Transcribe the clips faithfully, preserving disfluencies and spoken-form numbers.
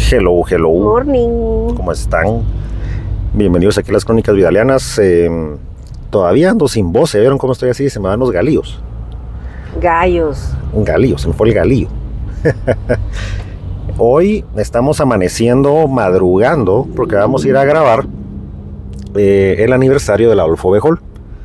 Hello, hello. Morning. ¿Cómo están? Bienvenidos aquí a las Crónicas Vidalianas. Eh, todavía ando sin voz, ¿se vieron cómo estoy así? Se me dan los galillos. Gallos. Un galillo, se me fue el galillo. Hoy estamos amaneciendo, madrugando, porque vamos a ir a grabar eh, el aniversario del Adolfo Béjol.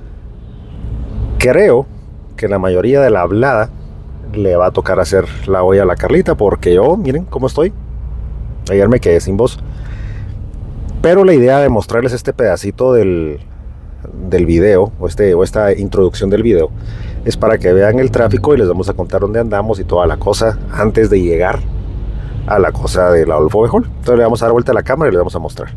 Creo que la mayoría de la hablada le va a tocar hacer la olla a la Carlita, porque yo, miren cómo estoy. Ayer me quedé sin voz. Pero la idea de mostrarles este pedacito del, del video, o, este, o esta introducción del video, es para que vean el tráfico y les vamos a contar dónde andamos y toda la cosa antes de llegar a la cosa del Adolfo Béjol. Entonces le vamos a dar vuelta a la cámara y les vamos a mostrar.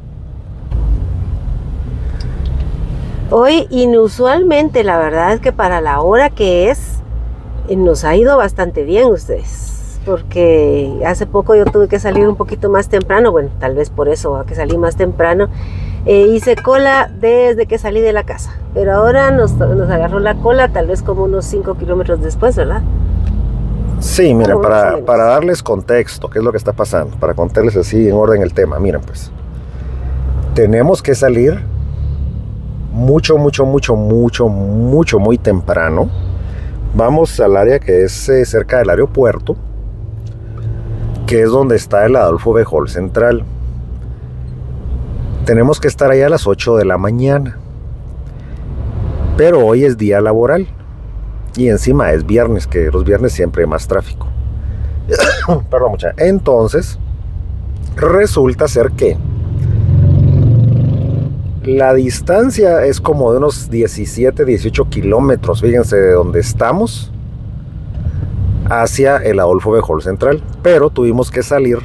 Hoy inusualmente, la verdad es que para la hora que es, nos ha ido bastante bien ustedes, porque hace poco yo tuve que salir un poquito más temprano, bueno, tal vez por eso a que salí más temprano, eh, hice cola desde que salí de la casa, pero ahora nos, nos agarró la cola tal vez como unos cinco kilómetros después, ¿verdad? Sí, miren, para, para darles contexto, qué es lo que está pasando, para contarles así en orden el tema, miren pues, tenemos que salir mucho, mucho, mucho, mucho, mucho, muy temprano. Vamos al área que es eh, cerca del aeropuerto, que es donde está el Adolfo Béjol Central. Tenemos que estar ahí a las ocho de la mañana, pero hoy es día laboral y encima es viernes, que los viernes siempre hay más tráfico. Perdón, mucha. Entonces resulta ser que la distancia es como de unos diecisiete, dieciocho kilómetros, fíjense, de donde estamos hacia el Adolfo Béjol Central, pero tuvimos que salir,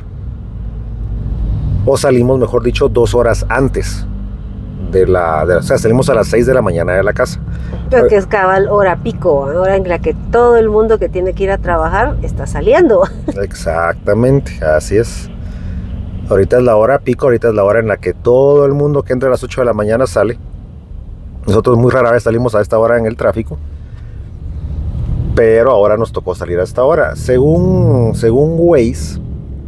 o salimos mejor dicho, dos horas antes de la, de la o sea, salimos a las seis de la mañana de la casa. Creo que es cabal hora pico, hora en la que todo el mundo que tiene que ir a trabajar está saliendo. Exactamente, así es. Ahorita es la hora pico, ahorita es la hora en la que todo el mundo que entra a las ocho de la mañana sale. Nosotros muy rara vez salimos a esta hora en el tráfico, pero ahora nos tocó salir a esta hora. Según, según Waze,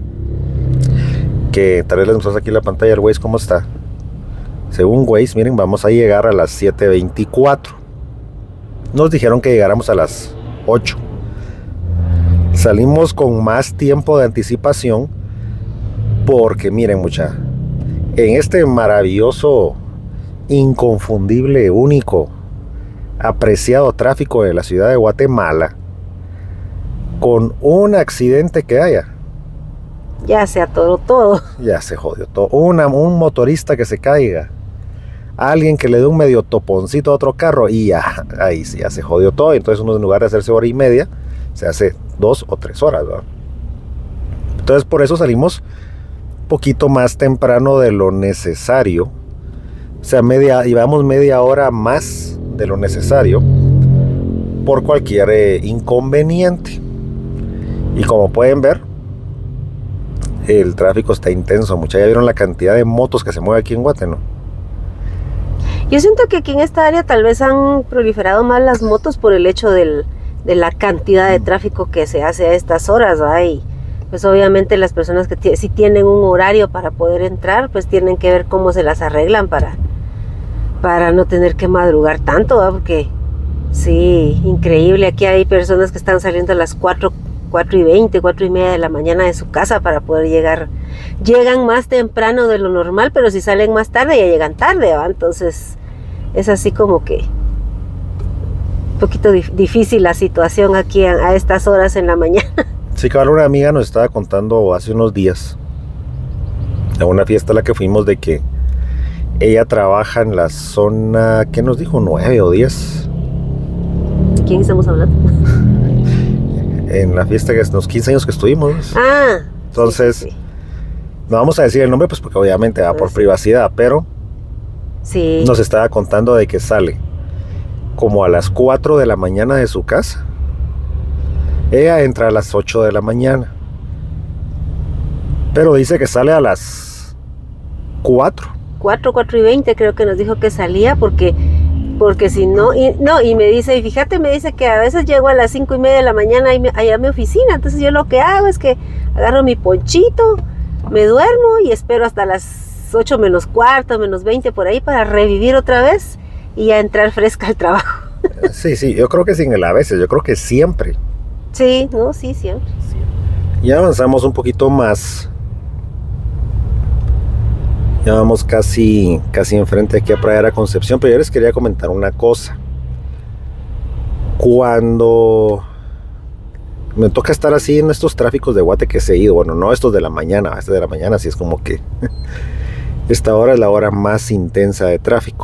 que tal vez les mostramos aquí en la pantalla el Waze cómo está. Según Waze, miren, vamos a llegar a las siete veinticuatro. Nos dijeron que llegáramos a las ocho. Salimos con más tiempo de anticipación, porque miren mucha, en este maravilloso, inconfundible, único, apreciado tráfico de la ciudad de Guatemala, con un accidente que haya, Ya se atoró todo. ya se jodió todo. Una, un motorista que se caiga, alguien que le dé un medio toponcito a otro carro y ya, ahí sí, ya se jodió todo. Entonces uno, en lugar de hacerse hora y media, se hace dos o tres horas, ¿verdad? Entonces por eso salimos poquito más temprano de lo necesario, o sea, media, llevamos media hora más de lo necesario por cualquier eh, inconveniente. Y como pueden ver, el tráfico está intenso. Muchachos, ya vieron la cantidad de motos que se mueve aquí en Guate, ¿no? Yo siento que aquí en esta área tal vez han proliferado más las motos por el hecho del, de la cantidad de tráfico que se hace a estas horas, ¿verdad? Y pues obviamente las personas que t- si tienen un horario para poder entrar, pues tienen que ver cómo se las arreglan para, para no tener que madrugar tanto, ¿verdad? Porque sí, increíble, aquí hay personas que están saliendo a las cuatro, cuatro y veinte, cuatro y media de la mañana de su casa para poder llegar. Llegan más temprano de lo normal, pero si salen más tarde ya llegan tarde, ¿verdad? Entonces es así como que un poquito dif- difícil la situación aquí a, a estas horas en la mañana. Sí, cabal, una amiga nos estaba contando hace unos días, en una fiesta a la que fuimos, de que ella trabaja en la zona, ¿qué nos dijo? ¿nueve o diez? ¿Quién estamos hablando? En la fiesta, que es los quince años que estuvimos. Ah. Entonces, sí, sí, sí. no vamos a decir el nombre, pues porque obviamente va por Sí. privacidad, pero Sí. nos estaba contando de que sale como a las cuatro de la mañana de su casa. Ella entra a las ocho de la mañana, pero dice que sale a las cuatro. cuatro, cuatro y veinte creo que nos dijo que salía porque porque si no, y no, y me dice, y fíjate, me dice que a veces llego a las cinco y media de la mañana ahí me- allá a mi oficina, entonces yo lo que hago es que agarro mi ponchito, me duermo y espero hasta las ocho menos cuarto, menos veinte por ahí para revivir otra vez y ya entrar fresca al trabajo. Sí, sí, yo creo que sin el a veces, yo creo que siempre. Sí, no, sí, siempre. Ya avanzamos un poquito más. Ya vamos casi, casi enfrente aquí a Pradera Concepción, pero yo les quería comentar una cosa. Cuando me toca estar así en estos tráficos de Guate que he ido, bueno, no estos de la mañana, este de la mañana sí es como que esta hora es la hora más intensa de tráfico.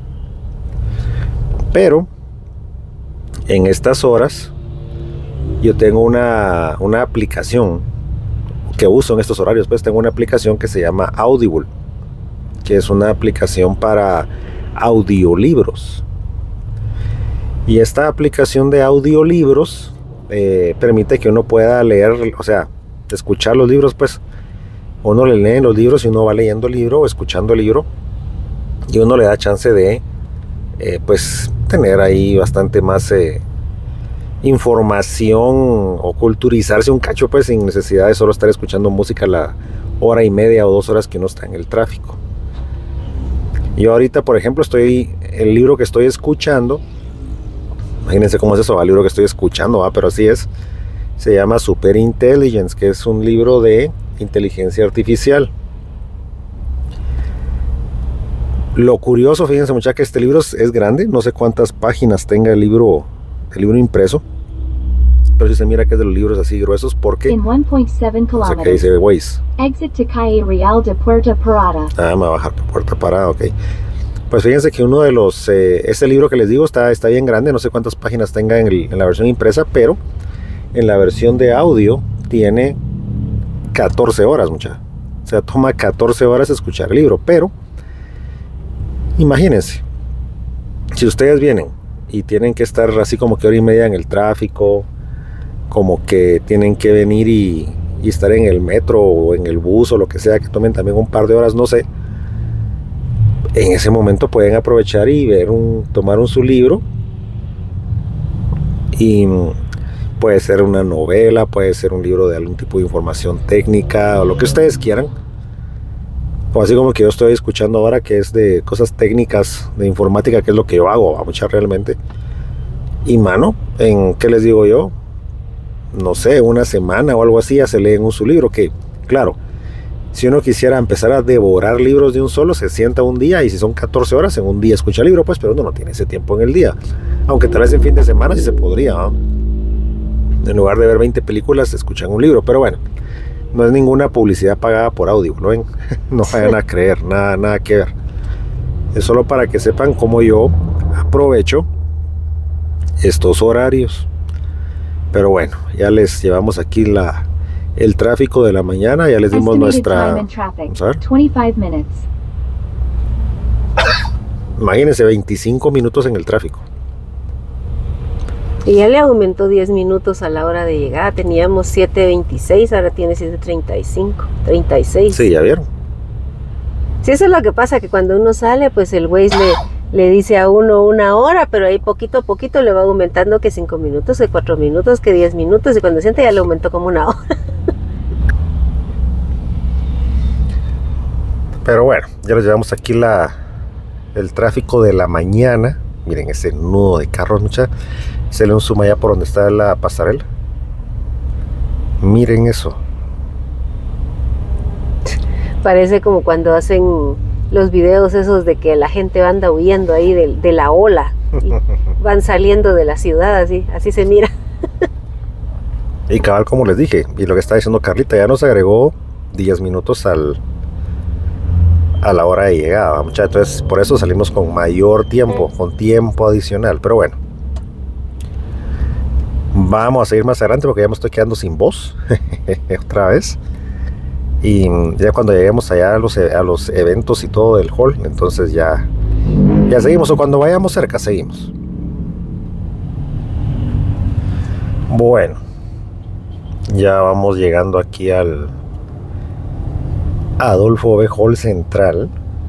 Pero en estas horas yo tengo una, una aplicación que uso en estos horarios, pues tengo una aplicación que se llama Audible, que es una aplicación para audiolibros. Y esta aplicación de audiolibros eh, permite que uno pueda leer, o sea, escuchar los libros, pues uno le lee los libros y uno va leyendo el libro o escuchando el libro y uno le da chance de eh, pues tener ahí bastante más eh, información o culturizarse un cacho, pues sin necesidad de solo estar escuchando música la hora y media o dos horas que uno está en el tráfico. Yo ahorita, por ejemplo, estoy el libro que estoy escuchando, imagínense cómo es eso, el libro que estoy escuchando, ¿va? Pero así es, se llama Super Intelligence, que es un libro de inteligencia artificial. Lo curioso, fíjense muchachos, que este libro es, es grande, no sé cuántas páginas tenga el libro, el libro impreso, pero si se mira que es de los libros así gruesos, porque In one point seven o sea, que kilometers, dice Waze. exit to Calle Real de Puerta Parada. Ah, me va a bajar por Puerta Parada, ok. Pues fíjense que uno de los, eh, este libro que les digo está, está bien grande, no sé cuántas páginas tenga en, el, en la versión impresa, pero en la versión de audio tiene catorce horas, muchachos. O sea, toma catorce horas escuchar el libro, pero imagínense, si ustedes vienen y tienen que estar así como que hora y media en el tráfico, como que tienen que venir y, y estar en el metro o en el bus o lo que sea, que tomen también un par de horas, no sé, en ese momento pueden aprovechar y ver un, tomar un su libro y puede ser una novela, puede ser un libro de algún tipo de información técnica o lo que ustedes quieran, o así como que yo estoy escuchando ahora, que es de cosas técnicas de informática, que es lo que yo hago a mucha realmente. Y mano, en qué les digo yo, no sé, una semana o algo así ya se leen un su libro, que claro, si uno quisiera empezar a devorar libros de un solo, se sienta un día y si son catorce horas en un día escucha el libro, pues, pero uno no tiene ese tiempo en el día, aunque tal vez en fin de semana sí se podría, ¿no? En lugar de ver veinte películas escuchan un libro, pero bueno, no es ninguna publicidad pagada por audio, ¿no ven? No vayan a creer, nada, nada que ver. Es solo para que sepan cómo yo aprovecho estos horarios. Pero bueno, ya les llevamos aquí la, el tráfico de la mañana, ya les dimos nuestra... Vamos a ver. twenty-five minutes. Imagínense, veinticinco minutos en el tráfico. Y ya le aumentó diez minutos a la hora de llegada. Teníamos siete veintiséis, ahora tiene siete treinta y cinco, treinta y seis. Sí, ya vieron. Sí, eso es lo que pasa, que cuando uno sale, pues el Waze le, le dice a uno una hora, pero ahí poquito a poquito le va aumentando que cinco minutos, que cuatro minutos, que diez minutos, y cuando siente ya le aumentó como una hora. Pero bueno, ya les llevamos aquí la, el tráfico de la mañana. Miren ese nudo de carros, mucha. Se le un zoom allá por donde está la pasarela. Miren eso. Parece como cuando hacen los videos esos de que la gente anda huyendo ahí de, de la ola y van saliendo de la ciudad, así, así se mira. Y cabal, como les dije, y lo que está diciendo Carlita, ya nos agregó diez minutos al a la hora de llegada, muchachos. Entonces por eso salimos con mayor tiempo, con tiempo adicional, pero bueno, vamos a seguir más adelante porque ya me estoy quedando sin voz otra vez. Y ya cuando lleguemos allá a los, a los eventos y todo del hall, entonces ya, ya seguimos, o cuando vayamos cerca seguimos. Bueno, ya vamos llegando aquí al Adolfo B. Hall Central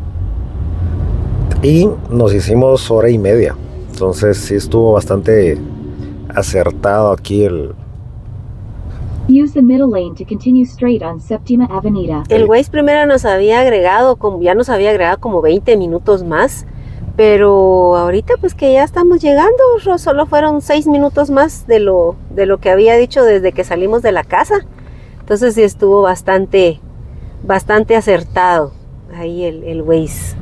y nos hicimos hora y media, entonces sí estuvo bastante acertado aquí el, Use the middle lane to continue straight on Séptima Avenida. El Waze primero nos había agregado, como, ya nos había agregado como veinte minutos más, pero ahorita pues que ya estamos llegando, solo fueron seis minutos más de lo, de lo que había dicho desde que salimos de la casa. Entonces sí estuvo bastante, bastante acertado ahí el, el Waze.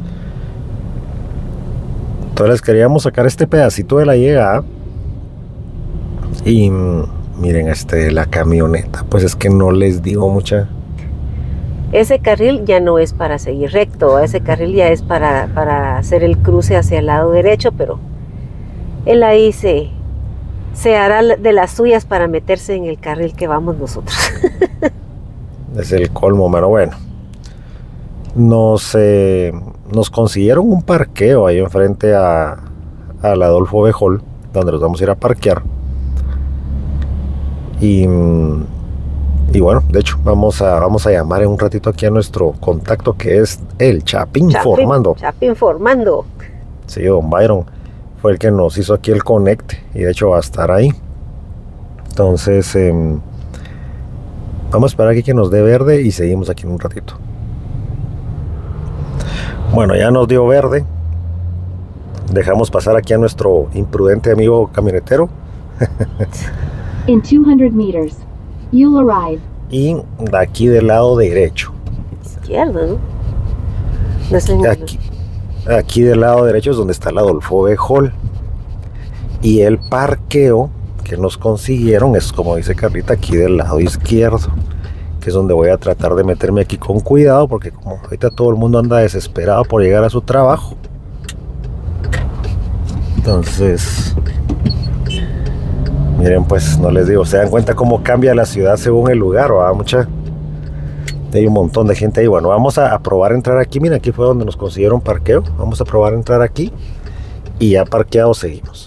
Entonces queríamos sacar este pedacito de la llegada y miren este la camioneta, pues es que no les digo mucha. Ese carril ya no es para seguir recto, ese carril ya es para, para hacer el cruce hacia el lado derecho, pero él ahí se, se hará de las suyas para meterse en el carril que vamos nosotros. Es el colmo, pero bueno. Nos, eh, nos consiguieron un parqueo ahí enfrente a, al Adolfo B. Hall, donde nos vamos a ir a parquear. Y, y bueno, de hecho, vamos a, vamos a llamar en un ratito aquí a nuestro contacto, que es el Chapín Informando. Chapín Informando. Sí, don Byron fue el que nos hizo aquí el conecte y de hecho va a estar ahí. Entonces, eh, vamos a esperar aquí que nos dé verde y seguimos aquí en un ratito. Bueno, ya nos dio verde. Dejamos pasar aquí a nuestro imprudente amigo camionetero. In two hundred meters, you'll arrive. Y de aquí del lado derecho. Izquierdo, ¿no? No sé, no. Aquí, aquí del lado derecho es donde está el Adolfo B. Hall. Y el parqueo que nos consiguieron es, como dice Carlita, aquí del lado izquierdo, que es donde voy a tratar de meterme aquí con cuidado, porque como ahorita todo el mundo anda desesperado por llegar a su trabajo. Entonces, miren, pues no les digo, se dan cuenta cómo cambia la ciudad según el lugar, ¿verdad? Mucha, hay un montón de gente ahí. Bueno, vamos a, a probar entrar aquí. Miren, aquí fue donde nos consiguieron parqueo. Vamos a probar entrar aquí y ya parqueados seguimos.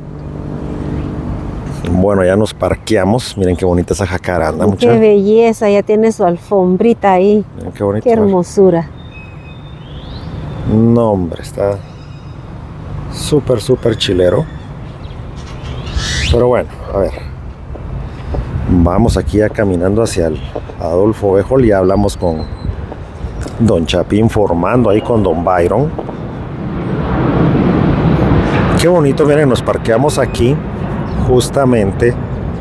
Bueno, ya nos parqueamos. Miren qué bonita esa jacaranda, mucha. Qué belleza, ya tiene su alfombrita ahí. Miren qué bonita. Qué hermosura. No, hombre, está súper, súper chilero. Pero bueno, a ver. Vamos aquí ya caminando hacia el Adolfo B. Hall. Ya hablamos con don Chapín Informando ahí con don Byron. Qué bonito, miren, nos parqueamos aquí justamente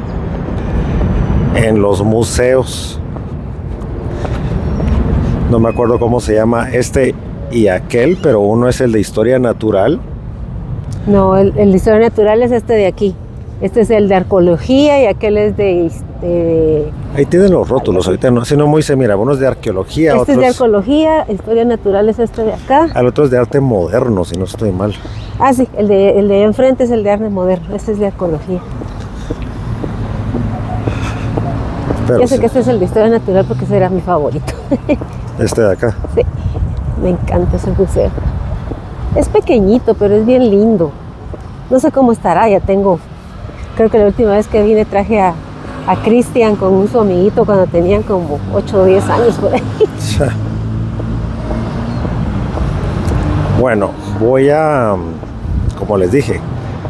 en los museos. No me acuerdo cómo se llama este y aquel, pero uno es el de historia natural. No, el, el de historia natural es este de aquí. Este es el de arqueología y aquel es de... de Ahí tienen los rótulos, ahorita no, si no muy se mira, uno es de arqueología, este otros... es de arqueología, historia natural es este de acá. Al otro es de arte moderno, si no estoy mal. Ah, sí, el de, el de enfrente es el de arte moderno, este es de arqueología. Pero Yo sé sí, que este es el de historia natural porque ese era mi favorito. este de acá. Sí, me encanta ese museo. Es pequeñito, pero es bien lindo. No sé cómo estará, ya tengo... Creo que la última vez que vine traje a, a Cristian con un su amiguito cuando tenían como ocho o diez años por ahí. Bueno, voy a, como les dije,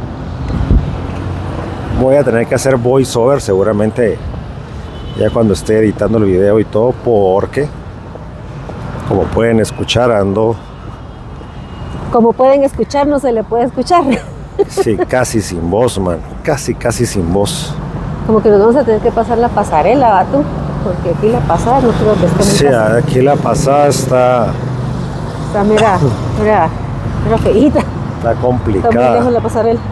voy a tener que hacer voiceover seguramente ya cuando esté editando el video y todo, porque como pueden escuchar ando... Como pueden escuchar, no se le puede escuchar. Sí, casi sin voz, man. Casi, casi sin voz. Como que nos vamos a tener que pasar la pasarela, ¿va tú? Porque aquí la pasada no creo que esté muy Sí, fácil. aquí la pasada está, Está, mira, mira, mira feíta. está Está muy complicada. lejos la pasarela.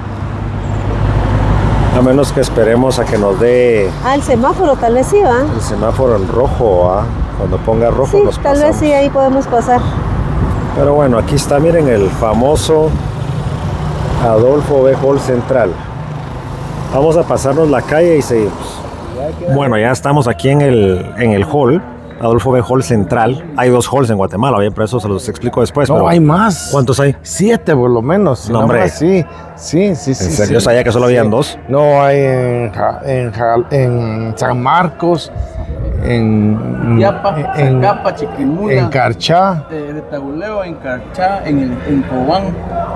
A menos que esperemos a que nos dé Ah, el semáforo tal vez sí, ¿va? el semáforo en rojo, ¿ah? Cuando ponga rojo Sí, nos tal vez pasamos. sí, ahí podemos pasar. Pero bueno, aquí está, miren, el famoso Adolfo B. Hall Central. Vamos a pasarnos la calle y seguimos. Bueno, ya estamos aquí en el, en el hall, Adolfo B. Hall Central. Hay dos halls en Guatemala, bien, pero eso se los explico después. No, pero hay más. ¿cuántos hay? Siete por lo menos. si No, no hombre. más, sí, sí, sí. ¿En sí, serio? sí. ¿Sabía que solo habían Sí. dos? No, hay en, Ja- en, Ja- en San Marcos, en, Yapa, en, Zacapa, Chiquimula, en Carchá. de, de Tabuleo, en Carchá, en, el, en Cobán.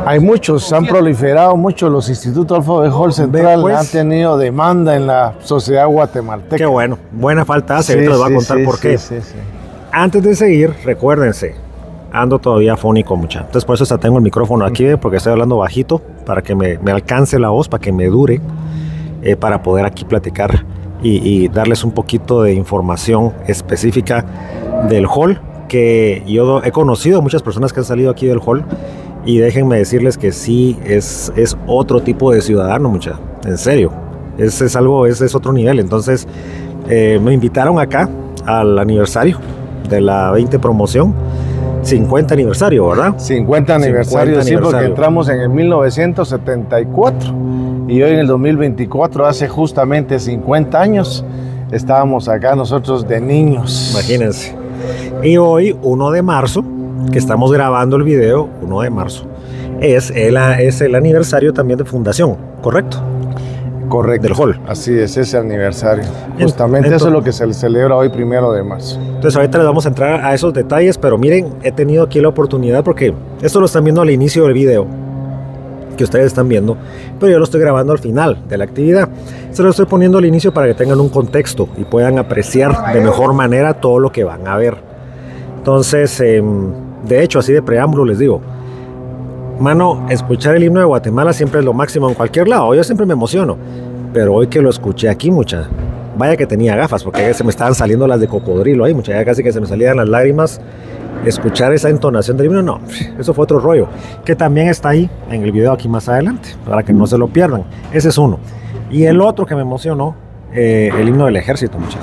Hay muchos, han proliferado mucho los institutos Adolfo B. Hall Central, pues, han tenido demanda en la sociedad guatemalteca. Qué bueno, buena falta hace, Sí, ahorita les voy a sí, contar sí, por qué. sí, sí, sí. Antes de seguir, recuérdense, ando todavía fónico, mucha. Entonces por eso hasta tengo el micrófono aquí, ¿ve? Porque estoy hablando bajito, para que me, me alcance la voz, para que me dure, eh, para poder aquí platicar y, y darles un poquito de información específica del hall, que yo he conocido a muchas personas que han salido aquí del hall, y déjenme decirles que sí, es, es otro tipo de ciudadano, mucha, en serio, es, es algo, es, es otro nivel. Entonces eh, me invitaron acá al aniversario de la veinte promoción, cincuenta aniversario, ¿verdad? cincuenta aniversario, sí, porque aniversario. entramos en el mil novecientos setenta y cuatro y hoy en el dos mil veinticuatro, hace justamente cincuenta años, estábamos acá nosotros de niños. Imagínense. Y hoy, uno de marzo, que estamos grabando el video, uno de marzo, es el, es el aniversario también de fundación, ¿correcto? Correcto. Del hall. Así es, ese aniversario. Justamente Entonces, eso es lo que se celebra hoy, primero de marzo. Entonces ahorita les vamos a entrar a esos detalles, pero miren, he tenido aquí la oportunidad, porque esto lo están viendo al inicio del video que ustedes están viendo, pero yo lo estoy grabando al final de la actividad. Se lo estoy poniendo al inicio para que tengan un contexto y puedan apreciar de mejor manera todo lo que van a ver. Entonces, eh, de hecho, así de preámbulo les digo, mano, escuchar el himno de Guatemala siempre es lo máximo en cualquier lado. Yo siempre me emociono, pero hoy que lo escuché aquí, mucha, vaya que tenía gafas, porque se me estaban saliendo las de cocodrilo ahí, mucha, ya casi que se me salían las lágrimas. Escuchar esa entonación del himno, no, eso fue otro rollo, que también está ahí en el video aquí más adelante, para que no se lo pierdan. Ese es uno. Y el otro que me emocionó, eh, el himno del ejército, mucha.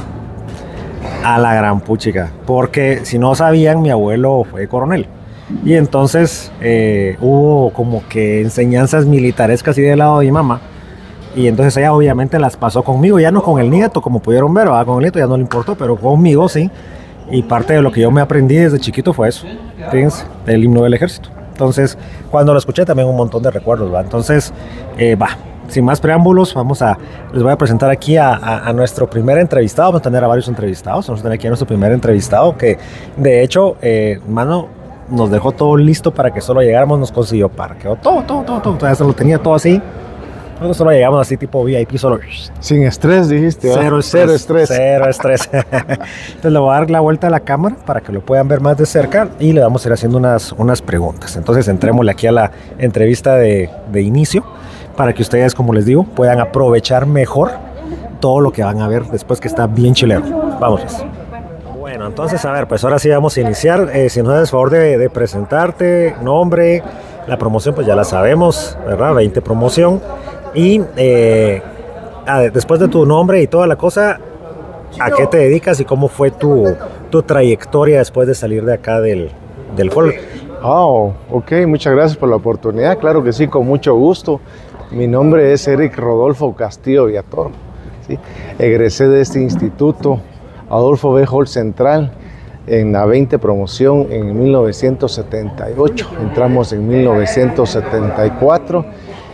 A la gran puchica, porque si no sabían, mi abuelo fue coronel. Y entonces eh, hubo como que enseñanzas militarescas y del lado de mi mamá. Y entonces ella obviamente las pasó conmigo, ya no con el nieto, como pudieron ver, ¿verdad? Con el nieto ya no le importó, pero conmigo sí. Y parte de lo que yo me aprendí desde chiquito fue eso, fíjense, el himno del ejército. Entonces, cuando lo escuché también un montón de recuerdos, ¿va? Entonces, eh, va, sin más preámbulos, vamos a, les voy a presentar aquí a, a, a nuestro primer entrevistado. Vamos a tener a varios entrevistados, vamos a tener aquí a nuestro primer entrevistado, que de hecho, eh, mano, nos dejó todo listo para que solo llegáramos, nos consiguió parqueo, todo, todo, todo, todo, todo, lo tenía todo así. Nosotros solo llegamos así tipo V I P, solo sin estrés, dijiste, ¿verdad? Cero estrés. Cero estrés. Cero estrés. Entonces le voy a dar la vuelta a la cámara para que lo puedan ver más de cerca y le vamos a ir haciendo unas, unas preguntas. Entonces entrémosle aquí a la entrevista de, de inicio para que ustedes, como les digo, puedan aprovechar mejor todo lo que van a ver después, que está bien chileno. Vamos. Bueno, entonces a ver, pues ahora sí vamos a iniciar. Eh, si nos haces favor de, de presentarte, nombre, la promoción pues ya la sabemos, ¿verdad? veinte promoción. Y eh, a, después de tu nombre y toda la cosa, ¿a qué te dedicas y cómo fue tu, tu trayectoria después de salir de acá del, del hall? Oh, ok, muchas gracias por la oportunidad. Claro que sí, con mucho gusto. Mi nombre es Eric Rodolfo Castillo Villatoro, ¿sí? Egresé de este instituto Adolfo B. Hall Central en la veinte promoción en mil novecientos setenta y ocho. Entramos en mil novecientos setenta y cuatro.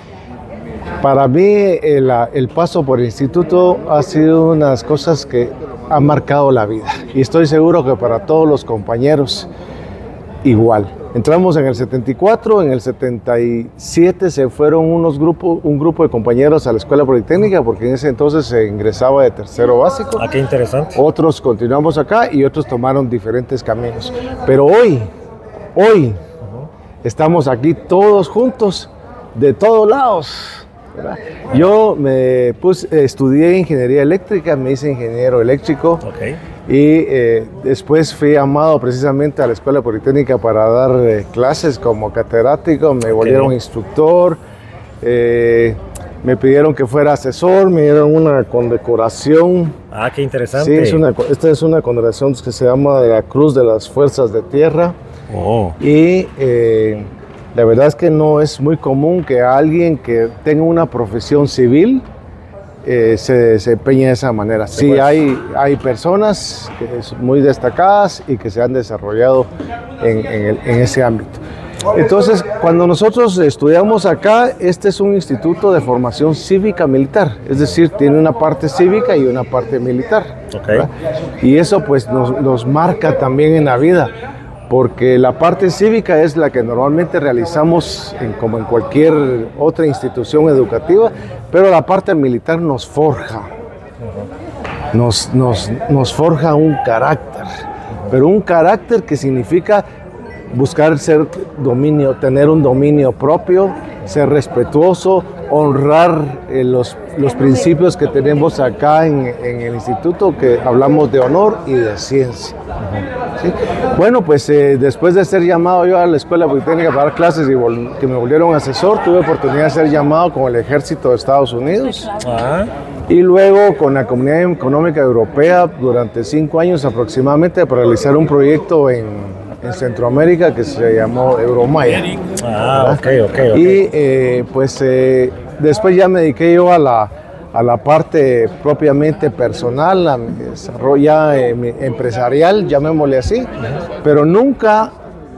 Para mí el, el paso por el instituto ha sido una de las cosas que ha marcado la vida, y estoy seguro que para todos los compañeros igual. Entramos en el setenta y cuatro, en el setenta y siete se fueron unos grupos, un grupo de compañeros a la Escuela Politécnica, porque en ese entonces se ingresaba de tercero básico. Ah, qué interesante. Otros continuamos acá y otros tomaron diferentes caminos. Pero hoy, hoy, uh-huh, estamos aquí todos juntos, de todos lados. Yo me puse, estudié ingeniería eléctrica, me hice ingeniero eléctrico, okay, y eh, después fui llamado precisamente a la Escuela Politécnica para dar eh, clases como catedrático, me okay, volvieron instructor, eh, me pidieron que fuera asesor, me dieron una condecoración. Ah, qué interesante. Sí, es una, esta es una condecoración que se llama la Cruz de las Fuerzas de Tierra. Oh. Y eh, la verdad es que no es muy común que alguien que tenga una profesión civil eh, se desempeñe de esa manera. Sí, hay, hay personas que son muy destacadas y que se han desarrollado en, en, el, en ese ámbito. Entonces, cuando nosotros estudiamos acá, este es un instituto de formación cívica militar, es decir, tiene una parte cívica y una parte militar. Okay. Y eso pues nos, nos marca también en la vida. porque la parte cívica es la que normalmente realizamos en, como en cualquier otra institución educativa, pero la parte militar nos forja, nos, nos, nos forja un carácter, pero un carácter que significa buscar ser dominio, tener un dominio propio, ser respetuoso, honrar eh, los, los principios que tenemos acá en, en el instituto, que hablamos de honor y de ciencia. ¿Sí? Bueno, pues eh, después de ser llamado yo a la Escuela Politécnica para dar clases y que me volvieron asesor, tuve oportunidad de ser llamado con el Ejército de Estados Unidos. Ah. Y luego con la Comunidad Económica Europea durante cinco años aproximadamente para realizar un proyecto en, en Centroamérica que se llamó Euromaya. Ah, ok, ok, ok. Y eh, pues eh, después ya me dediqué yo a la, a la parte propiamente personal, a mi desarrollo ya, eh, mi empresarial, llamémosle así, pero nunca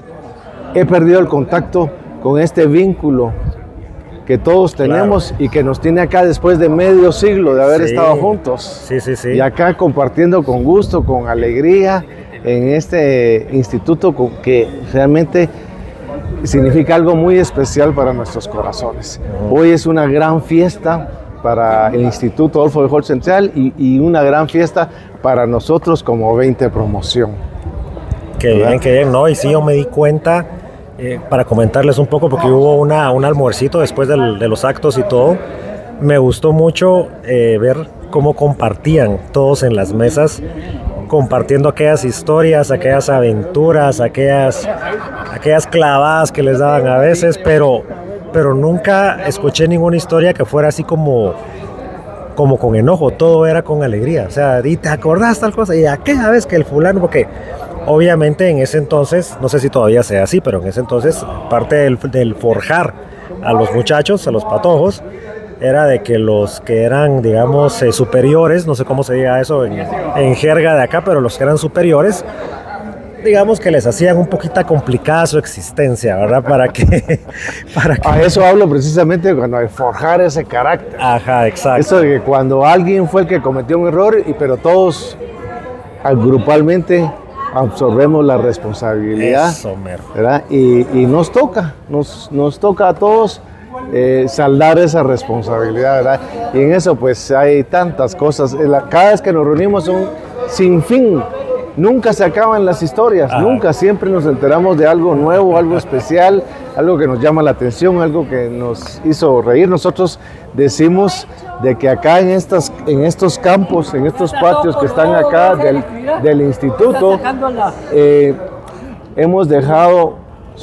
he perdido el contacto con este vínculo que todos tenemos, claro, y que nos tiene acá después de medio siglo de haber, sí, estado juntos. Sí, sí, sí. Y acá compartiendo con gusto, con alegría, en este instituto que realmente significa algo muy especial para nuestros corazones. Uh-huh. Hoy es una gran fiesta para el Instituto Adolfo Béjol Central y, y una gran fiesta para nosotros como veinte Promoción. Qué bien, qué bien, ¿no? Y sí, yo me di cuenta, eh, para comentarles un poco, porque hubo una, un almuercito después del, de los actos y todo. Me gustó mucho eh, ver cómo compartían todos en las mesas, compartiendo aquellas historias, aquellas aventuras, aquellas, aquellas clavadas que les daban a veces, pero, pero nunca escuché ninguna historia que fuera así como, como con enojo, todo era con alegría. O sea, ¿y te acordás tal cosa? Y aquella vez que el fulano, porque obviamente en ese entonces, no sé si todavía sea así, pero en ese entonces parte del, del forjar a los muchachos, a los patojos, era de que los que eran, digamos, eh, superiores, no sé cómo se diga eso en, en jerga de acá, pero los que eran superiores, digamos que les hacían un poquito complicada su existencia, ¿verdad? Para que... para que... A eso hablo precisamente cuando hay forjar ese carácter. Ajá, exacto. Eso de que cuando alguien fue el que cometió un error, y, pero todos grupalmente absorbemos la responsabilidad. Eso, mero. ¿Verdad? Y, y nos toca, nos, nos toca a todos Eh, saldar esa responsabilidad, ¿verdad? Y en eso pues hay tantas cosas. Cada vez que nos reunimos son sin fin. Nunca se acaban las historias, ah. nunca, siempre nos enteramos de algo nuevo, algo especial, algo que nos llama la atención, algo que nos hizo reír. Nosotros decimos de que acá en, estas, en estos campos, en estos patios que están acá del, del instituto, eh, hemos dejado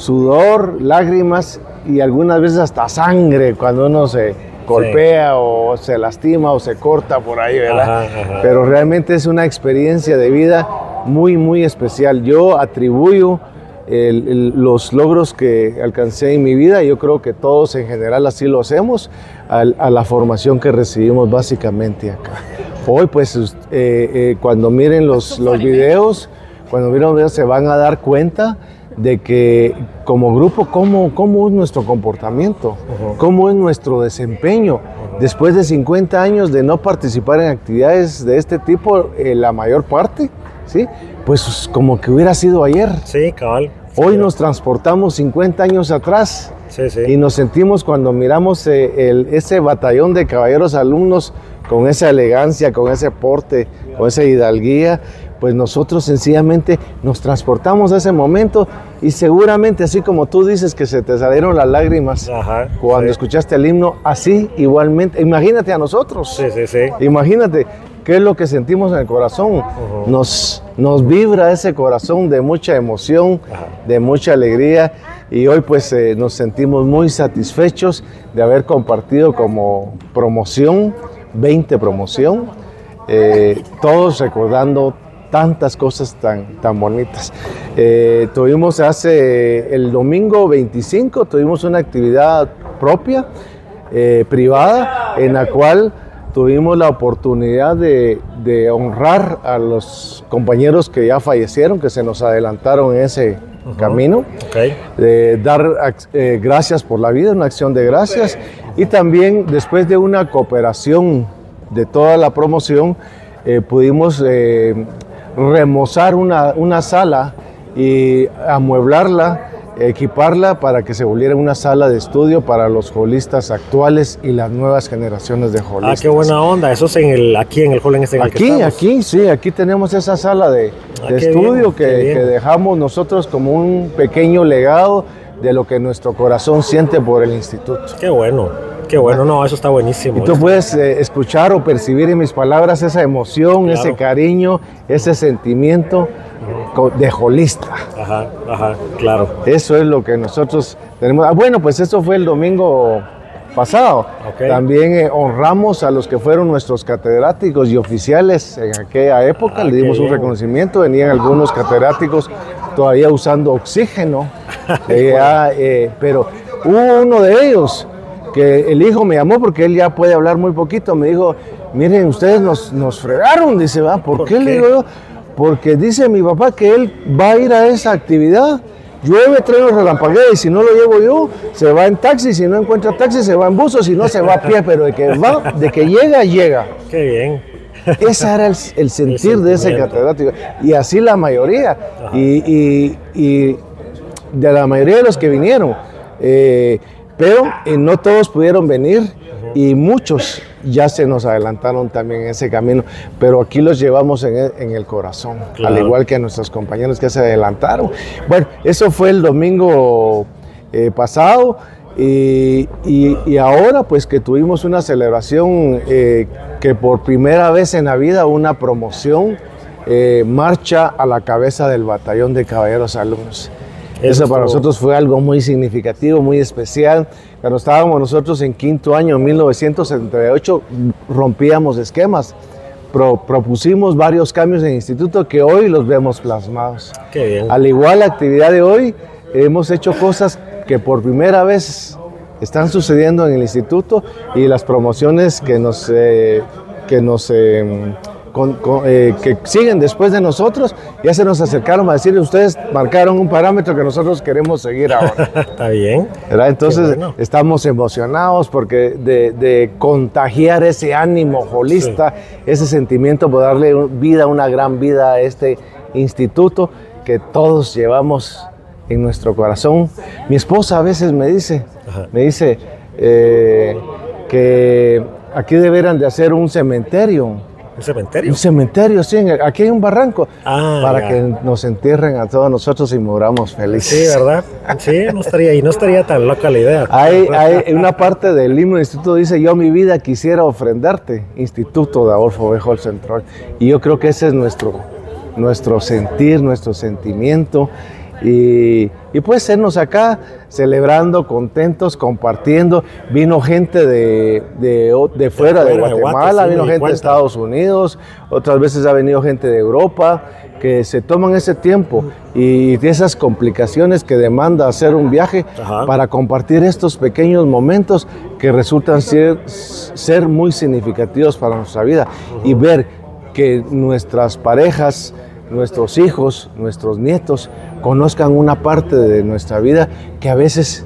sudor, lágrimas y algunas veces hasta sangre cuando uno se golpea, sí, o se lastima o se corta por ahí, ¿verdad? Ajá, ajá. Pero realmente es una experiencia de vida muy, muy especial. Yo atribuyo el, el, los logros que alcancé en mi vida, yo creo que todos en general así lo hacemos, a, a la formación que recibimos básicamente acá. Hoy pues eh, eh, cuando miren los, los videos, cuando miren los videos se van a dar cuenta de que como grupo, ¿cómo, cómo es nuestro comportamiento? Uh-huh. ¿Cómo es nuestro desempeño? Uh-huh. Después de cincuenta años de no participar en actividades de este tipo, eh, la mayor parte, ¿sí? Pues como que hubiera sido ayer. Sí, cabal. Hoy sí, nos transportamos cincuenta años atrás, sí, sí, y nos sentimos cuando miramos eh, el, ese batallón de caballeros alumnos con esa elegancia, con ese porte, con esa hidalguía, pues nosotros sencillamente nos transportamos a ese momento y seguramente así como tú dices que se te salieron las lágrimas, ajá, cuando sí, escuchaste el himno, así igualmente, imagínate a nosotros, sí, sí, sí, imagínate qué es lo que sentimos en el corazón, uh-huh, nos, nos vibra ese corazón de mucha emoción, ajá, de mucha alegría, y hoy pues eh, nos sentimos muy satisfechos de haber compartido como promoción, veinte Promoción, eh, todos recordando tantas cosas tan, tan bonitas. Eh, tuvimos hace el domingo veinticinco, tuvimos una actividad propia, eh, privada, en la cual tuvimos la oportunidad de, de honrar a los compañeros que ya fallecieron, que se nos adelantaron en ese uh-huh, camino, okay, de dar eh, gracias por la vida, una acción de gracias, y también después de una cooperación de toda la promoción, eh, pudimos eh, remozar una, una sala y amueblarla, equiparla para que se volviera una sala de estudio para los holistas actuales y las nuevas generaciones de holistas. Ah, qué buena onda. Eso es en el, aquí en el hall en este en el que Aquí, estamos. aquí, sí, aquí tenemos esa sala de, Ah, de qué estudio bien, qué que, bien. que dejamos nosotros como un pequeño legado de lo que nuestro corazón siente por el instituto. Qué bueno, qué bueno. No, eso está buenísimo. Y tú puedes eh, escuchar o percibir en mis palabras esa emoción, Claro. ese cariño, ese sentimiento co- de holista. Ajá, ajá, claro. Eso es lo que nosotros tenemos. Ah, bueno, pues eso fue el domingo pasado. Ok. También eh, honramos a los que fueron nuestros catedráticos y oficiales en aquella época. Ah, Le qué dimos un bien. reconocimiento. Venían algunos catedráticos todavía usando oxígeno. Eh, ah, eh, pero hubo uno de ellos que el hijo me llamó porque él ya puede hablar muy poquito. Me dijo, miren, ustedes nos, nos fregaron. Dice, va, ¿por, ¿Por qué? qué? Le digo yo, porque dice mi papá que él va a ir a esa actividad. Llueve, trueno, relampaguea, y si no lo llevo yo, se va en taxi. Si no encuentra taxi, se va en bus, o si no, se va a pie. Pero de que va, de que llega, llega. Qué bien. Ese era el, el sentir de ese sentimiento. catedrático. Y así la mayoría. Y, y- y de la mayoría de los que vinieron. Eh, pero eh, no todos pudieron venir y muchos ya se nos adelantaron también en ese camino. Pero aquí los llevamos en el, en el corazón, Claro. al igual que a nuestros compañeros que se adelantaron. Bueno, eso fue el domingo eh, pasado. Y, y- y ahora pues que tuvimos una celebración eh, que por primera vez en la vida una promoción eh, marcha a la cabeza del batallón de caballeros alumnos. Eso Eso para estuvo- nosotros fue algo muy significativo, muy especial. Cuando estábamos nosotros en quinto año, en mil novecientos setenta y ocho, rompíamos esquemas. Pro- propusimos varios cambios en el instituto que hoy los vemos plasmados. Qué bien. Al igual la actividad de hoy, hemos hecho cosas que por primera vez están sucediendo en el instituto y las promociones que nos, eh, que nos eh, con- con- eh, que siguen después de nosotros, ya se nos acercaron a decir, ustedes marcaron un parámetro que nosotros queremos seguir ahora. Está bien. ¿Verdad? Entonces Qué bueno. estamos emocionados porque de, de contagiar ese ánimo holista, ese sentimiento por darle un- vida, una gran vida a este instituto que todos llevamos en nuestro corazón. Mi esposa a veces me dice, Ajá. me dice eh, que aquí deberían de hacer un cementerio. ¿Un cementerio? Un cementerio, sí, en el- aquí hay un barranco, Ah, para ya. que nos entierren a todos nosotros y moramos felices. Sí, ¿verdad? Sí, no estaría, y no estaría tan loca la idea. Hay, hay en una parte del himno del instituto dice, yo mi vida quisiera ofrendarte, Instituto de Adolfo B. Holzentreu. Y yo creo que ese es nuestro, nuestro sentir, nuestro sentimiento. Y, y pues sernos acá celebrando, contentos, compartiendo. Vino gente de, de, de fuera de, fuera de Guate, Guatemala, sí, me vino di gente de cuenta. Estados Unidos, otras veces ha venido gente de Europa, que se toman ese tiempo y de esas complicaciones que demanda hacer un viaje Ajá. para compartir estos pequeños momentos que resultan ser, ser muy significativos para nuestra vida y ver que nuestras parejas, nuestros hijos, nuestros nietos conozcan una parte de nuestra vida que a veces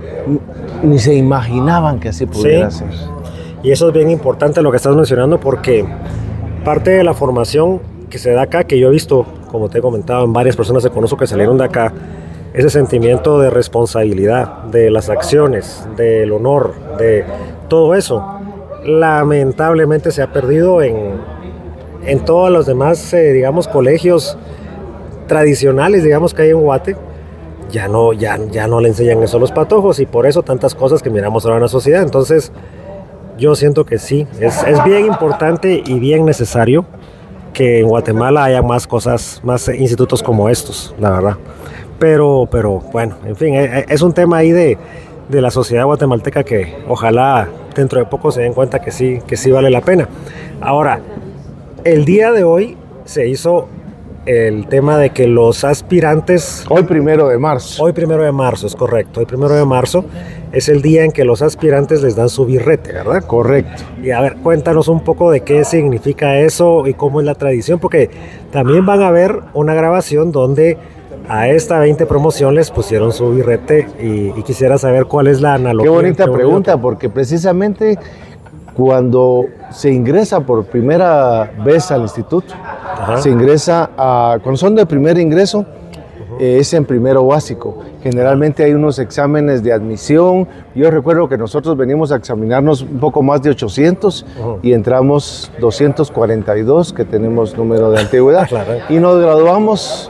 ni se imaginaban que así pudiera Sí. ser. Y eso es bien importante lo que estás mencionando porque parte de la formación que se da acá, que yo he visto, como te he comentado, en varias personas que conozco que salieron de acá, ese sentimiento de responsabilidad, de las acciones, del honor, de todo eso, lamentablemente se ha perdido en, en todos los demás, eh, digamos, colegios tradicionales, digamos, que hay en Guate. Ya no, ya, ya no le enseñan eso a los patojos y por eso tantas cosas que miramos ahora en la sociedad. Entonces, yo siento que sí, es, es bien importante y bien necesario que en Guatemala haya más cosas, más institutos como estos, la verdad. Pero, pero bueno, en fin, es, es un tema ahí de, de la sociedad guatemalteca que ojalá dentro de poco se den cuenta que sí, que sí vale la pena. Ahora, el día de hoy se hizo el tema de que los aspirantes... Hoy primero de marzo. Hoy primero de marzo, es correcto. Hoy primero de marzo es el día en que los aspirantes les dan su birrete, ¿verdad? Correcto. Y a ver, cuéntanos un poco de qué significa eso y cómo es la tradición, porque también van a ver una grabación donde a esta veinte promoción les pusieron su birrete y, y quisiera saber cuál es la analogía. Qué bonita entre pregunta, uno y porque precisamente cuando se ingresa por primera vez al instituto, Ajá. se ingresa a, cuando son de primer ingreso, eh, es en primero básico. Generalmente hay unos exámenes de admisión. Yo recuerdo que nosotros venimos a examinarnos un poco más de ochocientos uh-huh. y entramos doscientos cuarenta y dos, que tenemos número de antigüedad. Claro. Y nos graduamos,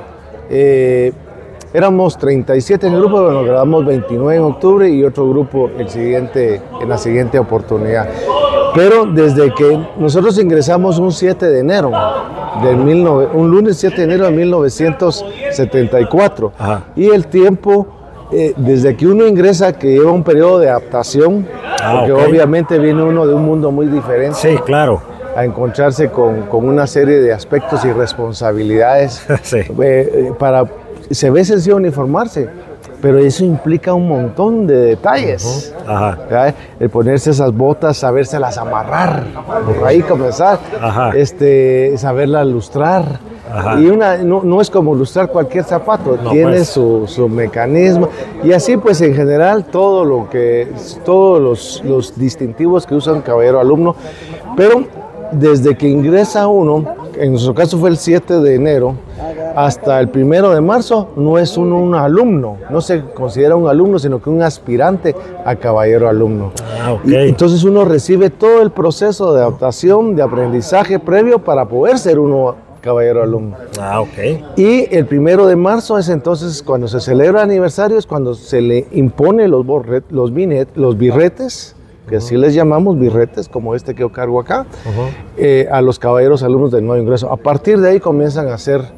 eh, éramos treinta y siete en el grupo, pero nos graduamos veintinueve en octubre y otro grupo el siguiente, en la siguiente oportunidad. Pero desde que nosotros ingresamos un siete de enero, del mil nove, un lunes siete de enero de mil novecientos setenta y cuatro, ajá. y el tiempo, eh, desde que uno ingresa, que lleva un periodo de adaptación, ah, porque okay. obviamente viene uno de un mundo muy diferente. Sí, claro. A encontrarse con, con una serie de aspectos y responsabilidades. sí. eh, para, se ve sencillo uniformarse, pero eso implica un montón de detalles. Uh-huh. Ajá. El ponerse esas botas, sabérselas amarrar, por ahí comenzar, Ajá. este, saberlas lustrar. Ajá. Y una, no, no es como lustrar cualquier zapato, no, tiene pues. su, su mecanismo. Y así pues en general todo lo que, todos los, los distintivos que usa un caballero alumno. Pero desde que ingresa uno, en nuestro caso fue el siete de enero, hasta el primero de marzo, no es uno un alumno, no se considera un alumno, sino que un aspirante a caballero alumno. Ah, okay. Y entonces uno recibe todo el proceso de adaptación, de aprendizaje previo para poder ser uno caballero alumno. Ah, ok. Y el primero de marzo es entonces cuando se celebra aniversario, es cuando se le impone los, borret, los, binet, los birretes, que así les llamamos birretes, como este que yo cargo acá, uh-huh. eh, a los caballeros alumnos del nuevo ingreso. A partir de ahí comienzan a ser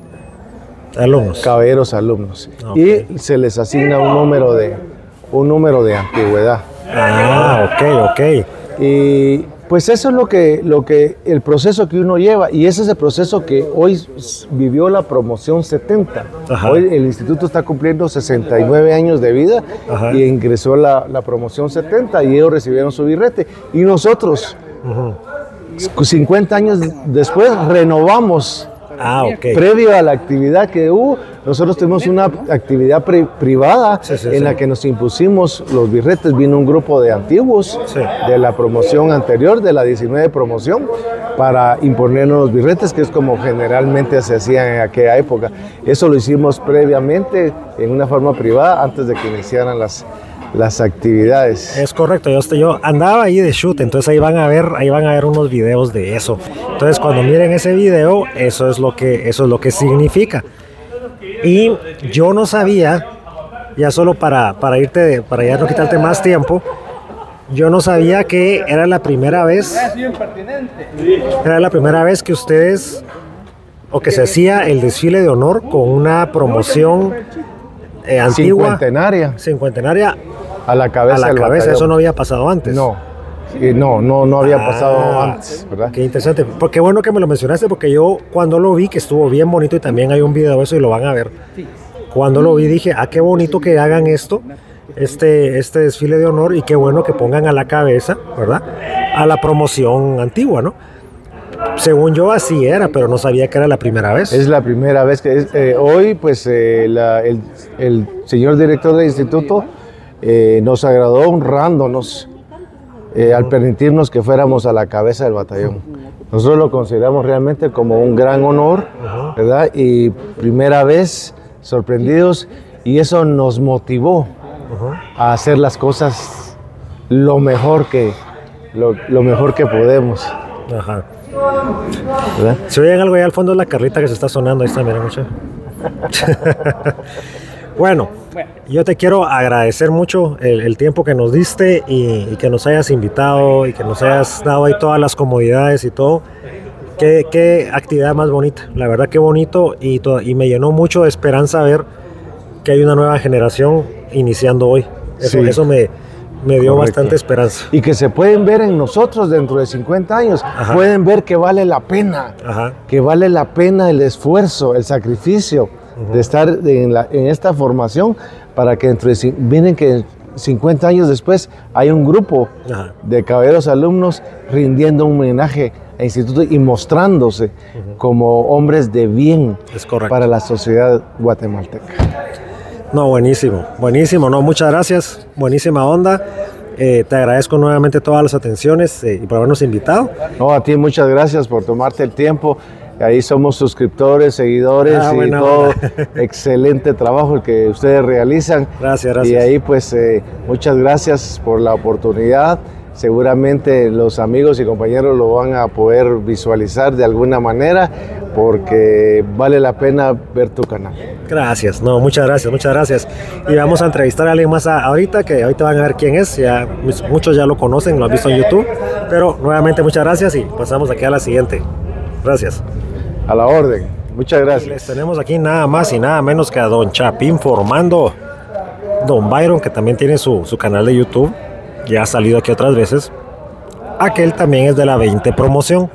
alumnos. Caballeros alumnos. Okay. Y se les asigna un número de, un número de antigüedad. Ah, ok, ok. Y pues eso es lo que, lo que, el proceso que uno lleva, y ese es el proceso que hoy vivió la promoción setenta. Ajá. Hoy el instituto está cumpliendo sesenta y nueve años de vida. Ajá. Y ingresó la, la promoción setenta y ellos recibieron su birrete. Y nosotros, uh-huh. cincuenta años después, renovamos. Ah, okay. Previo a la actividad que hubo, nosotros tuvimos una actividad pri privada sí, sí, en sí. la que nos impusimos los birretes. Vino un grupo de antiguos sí. de la promoción anterior, de la diecinueve promoción, para imponernos los birretes, que es como generalmente se hacía en aquella época. Eso lo hicimos previamente en una forma privada antes de que iniciaran las las actividades. Es correcto, yo, yo andaba ahí de shoot, entonces ahí van a ver, ahí van a ver unos videos de eso. Entonces cuando miren ese video, eso es lo que, eso es lo que significa. Y yo no sabía, ya solo para, para irte, de, para ya no quitarte más tiempo, yo no sabía que era la primera vez, era la primera vez que ustedes, o que se hacía el desfile de honor con una promoción eh, antigua, cincuentenaria, cincuentenaria a la cabeza, a la del cabeza. Eso no había pasado antes. No, no, no, no había ah, pasado antes, ¿verdad? Qué interesante. Porque bueno que me lo mencionaste, porque yo cuando lo vi, que estuvo bien bonito, y también hay un video de eso y lo van a ver. Cuando lo vi dije, ah, qué bonito que hagan esto, este, este desfile de honor, y qué bueno que pongan a la cabeza, ¿verdad? A la promoción antigua, ¿no? Según yo así era, pero no sabía que era la primera vez. Es la primera vez que es, eh, hoy, pues eh, la, el, el señor director del instituto eh, nos agradó honrándonos eh, al permitirnos que fuéramos a la cabeza del batallón. Nosotros lo consideramos realmente como un gran honor, ¿verdad? Y primera vez sorprendidos, y eso nos motivó a hacer las cosas lo mejor que, lo, lo mejor que podemos. Ajá. ¿Verdad? Si oyen algo ahí al fondo, es la Carlita que se está sonando. Ahí está, miren mucho. Bueno, yo te quiero agradecer mucho el, el tiempo que nos diste, y, y que nos hayas invitado y que nos hayas dado ahí todas las comodidades y todo. Qué, qué actividad más bonita, la verdad que bonito, y, to, y me llenó mucho de esperanza ver que hay una nueva generación iniciando hoy. Eso, sí. eso me... me dio Correcto. Bastante esperanza. Y que se pueden ver en nosotros dentro de cincuenta años. Ajá. Pueden ver que vale la pena. Ajá. Que vale la pena el esfuerzo, el sacrificio uh-huh. de estar en, la, en esta formación, para que dentro de, miren que cincuenta años después hay un grupo Ajá. de caballeros alumnos rindiendo un homenaje al instituto y mostrándose uh-huh. como hombres de bien para la sociedad guatemalteca. No, buenísimo, buenísimo, no, muchas gracias, buenísima onda. Eh, te agradezco nuevamente todas las atenciones eh, y por habernos invitado. No, a ti muchas gracias por tomarte el tiempo Ahí somos suscriptores, seguidores Ah, y buena todo. onda. Excelente trabajo el que ustedes realizan. Gracias, gracias. Y ahí pues eh, muchas gracias por la oportunidad. Seguramente los amigos y compañeros lo van a poder visualizar de alguna manera porque vale la pena ver tu canal. Gracias, no, muchas gracias, muchas gracias. Y vamos a entrevistar a alguien más a- ahorita, que ahorita van a ver quién es, ya mis- muchos ya lo conocen, lo han visto en YouTube, pero nuevamente muchas gracias y pasamos aquí a la siguiente. Gracias. A la orden. Muchas Les gracias. tenemos aquí nada más y nada menos que a Don Chapín formando, Don Byron, que también tiene su, su canal de YouTube, ya ha salido aquí otras veces. Aquel también es de la veinte Promoción.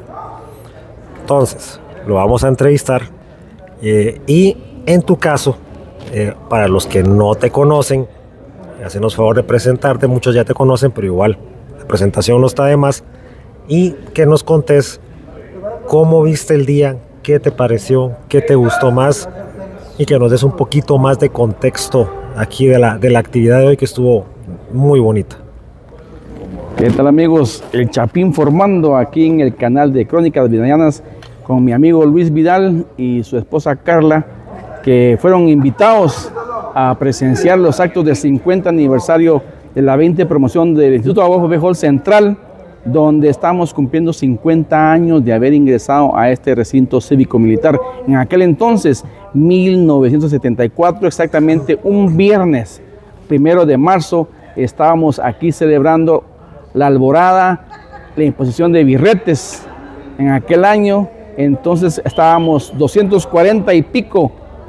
Entonces, lo vamos a entrevistar. eh, y en tu caso, eh, para los que no te conocen, hacenos favor de presentarte. Muchos ya te conocen, pero igual la presentación no está de más. Y que nos contes cómo viste el día, qué te pareció, qué te gustó más, y que nos des un poquito más de contexto aquí de la, de la actividad de hoy, que estuvo muy bonita. ¿Qué tal, amigos? El Chapín formando aquí en el canal de Crónicas Vidalianas con mi amigo Luis Vidal y su esposa Carla, que fueron invitados a presenciar los actos del cincuenta aniversario de la veinte Promoción del Instituto Adolfo Béisbol Central, donde estamos cumpliendo cincuenta años de haber ingresado a este recinto cívico-militar. En aquel entonces, mil novecientos setenta y cuatro, exactamente un viernes, primero de marzo, estábamos aquí celebrando la alborada, la imposición de birretes. En aquel año, entonces estábamos doscientos cuarenta y pico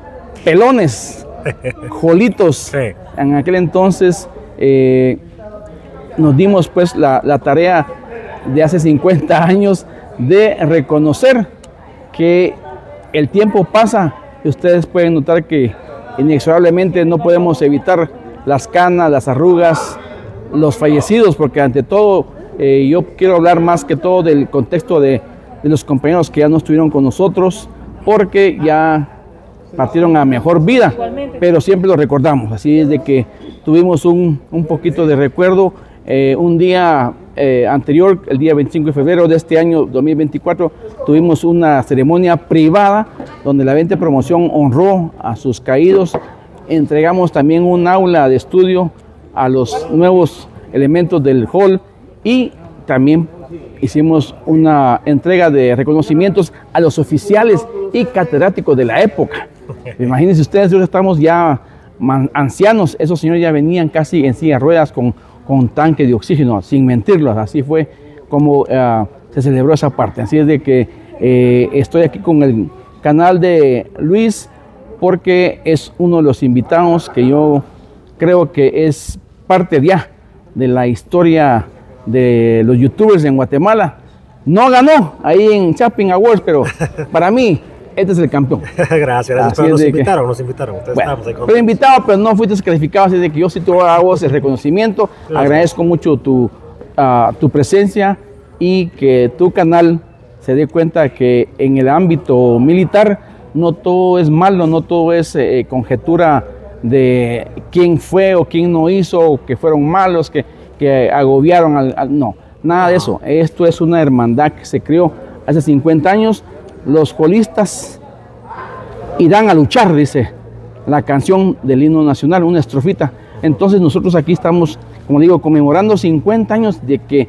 pelones, jolitos. Sí. En aquel entonces eh, nos dimos pues la, la tarea de hace cincuenta años de reconocer que el tiempo pasa y ustedes pueden notar que inexorablemente no podemos evitar las canas, las arrugas, los fallecidos, porque ante todo eh, yo quiero hablar más que todo del contexto de, de los compañeros que ya no estuvieron con nosotros porque ya partieron a mejor vida, pero siempre lo recordamos. Así es de que tuvimos un, un poquito de recuerdo. Eh, un día eh, anterior, el día veinticinco de febrero de este año dos mil veinticuatro, tuvimos una ceremonia privada donde la veinte Promoción honró a sus caídos. Entregamos también un aula de estudio a los nuevos elementos del hall y también hicimos una entrega de reconocimientos a los oficiales y catedráticos de la época. Imagínense ustedes, nosotros estamos ya man- ancianos, esos señores ya venían casi en silla de ruedas con, con tanque de oxígeno, sin mentirlos, así fue como uh, se celebró esa parte. Así es de que eh, estoy aquí con el canal de Luis porque es uno de los invitados que yo creo que es parte ya de la historia de los youtubers en Guatemala. No ganó ahí en Chapin Awards, pero para mí este es el campeón. gracias, gracias. Así Pero es nos de que- invitaron, nos invitaron. Ustedes Bueno, estábamos ahí con- pero invitado, pero no fuiste calificado, así de que yo sí te hago ese reconocimiento. Gracias. Agradezco mucho tu, ah, tu presencia y que tu canal se dé cuenta que en el ámbito militar no todo es malo, no todo es eh, conjetura de quién fue o quién no hizo, o que fueron malos, que, que agobiaron al, al- no, nada de eso. Esto es una hermandad que se creó hace cincuenta años. Los holistas irán a luchar, dice la canción del himno nacional, una estrofita. Entonces nosotros aquí estamos, como digo, conmemorando cincuenta años de que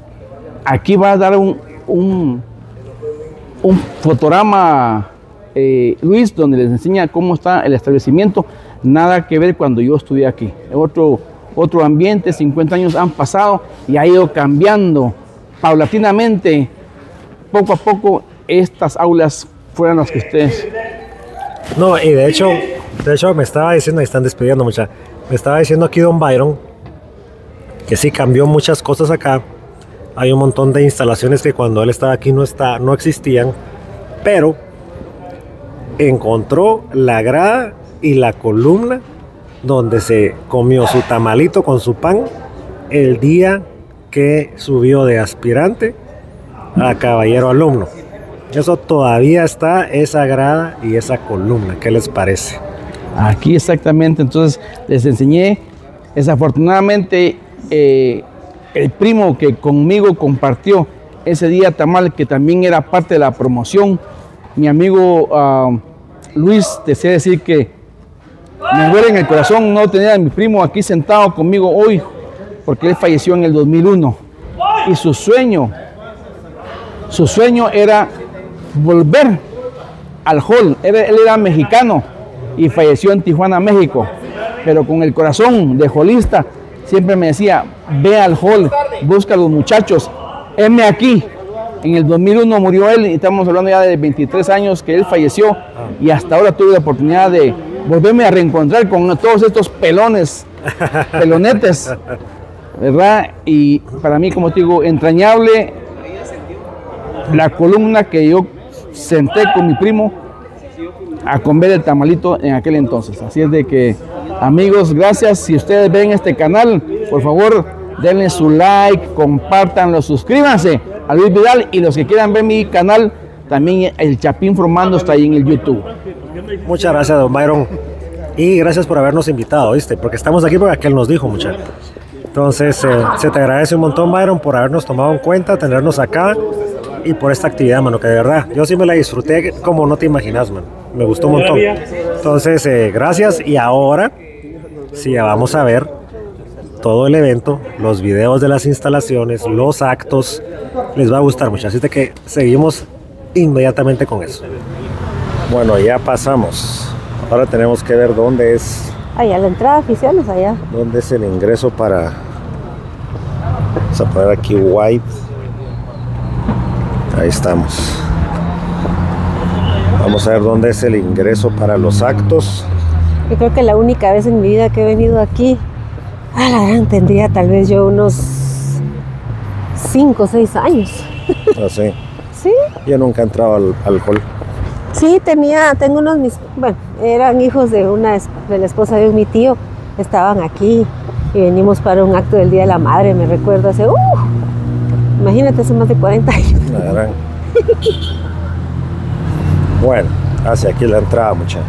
aquí va a dar un, un, un fotograma eh, Luis, donde les enseña cómo está el establecimiento. Nada que ver cuando yo estudié aquí. Otro, otro ambiente, cincuenta años han pasado y ha ido cambiando paulatinamente. Poco a poco estas aulas fueron las que ustedes... No, y de hecho, de hecho me estaba diciendo, ahí están despidiendo mucha, me estaba diciendo aquí Don Byron que sí cambió muchas cosas acá. Hay un montón de instalaciones que cuando él estaba aquí no, está, no existían, pero encontró la grada y la columna donde se comió su tamalito con su pan el día que subió de aspirante a caballero alumno. Eso todavía está, esa grada y esa columna. ¿Qué les parece? Aquí exactamente, entonces les enseñé. Desafortunadamente, eh, el primo que conmigo compartió ese día tamal, que también era parte de la promoción, mi amigo uh, Luis, desea decir que me duele en el corazón no tener a mi primo aquí sentado conmigo hoy, porque él falleció en el dos mil uno. Y su sueño, su sueño era volver al hall. Él, él era mexicano y falleció en Tijuana, México. Pero con el corazón de holista, siempre me decía, ve al hall, busca a los muchachos, heme aquí. En el dos mil uno murió él y estamos hablando ya de veintitrés años que él falleció y hasta ahora tuve la oportunidad de volverme a reencontrar con todos estos pelones, pelonetes, ¿verdad? Y para mí, como te digo, entrañable la columna que yo senté con mi primo a comer el tamalito en aquel entonces. Así es de que, amigos, gracias. Si ustedes ven este canal, por favor, denle su like, compártanlo, suscríbanse a Luis Vidal, y los que quieran ver mi canal, también el Chapín Formando está ahí en el YouTube. Muchas gracias, don Byron. Y gracias por habernos invitado, ¿viste? Porque estamos aquí porque aquel nos dijo, muchachos. Entonces, eh, se te agradece un montón, Byron, por habernos tomado en cuenta, tenernos acá y por esta actividad, mano, que de verdad, yo sí me la disfruté como no te imaginas, man. Me gustó un montón. Entonces, eh, gracias. Y ahora, sí, vamos a ver todo el evento, los videos de las instalaciones, los actos. Les va a gustar mucho, así que seguimos inmediatamente con eso. Bueno, ya pasamos. Ahora tenemos que ver dónde es. Allá, la entrada oficial es allá. ¿Dónde es el ingreso para... Vamos a poner aquí white. Ahí estamos. Vamos a ver dónde es el ingreso para los actos. Yo creo que la única vez en mi vida que he venido aquí, a la gran, tendría tal vez yo unos cinco o seis años. Así. Sí. Yo nunca he entrado al, al hall. Sí, tenía, tengo unos, mis, bueno, eran hijos de una, de la esposa de mi tío, estaban aquí y venimos para un acto del Día de la Madre, me recuerdo hace, uh, imagínate, hace más de cuarenta años. La gran. Bueno, hacia aquí la entrada, muchachos.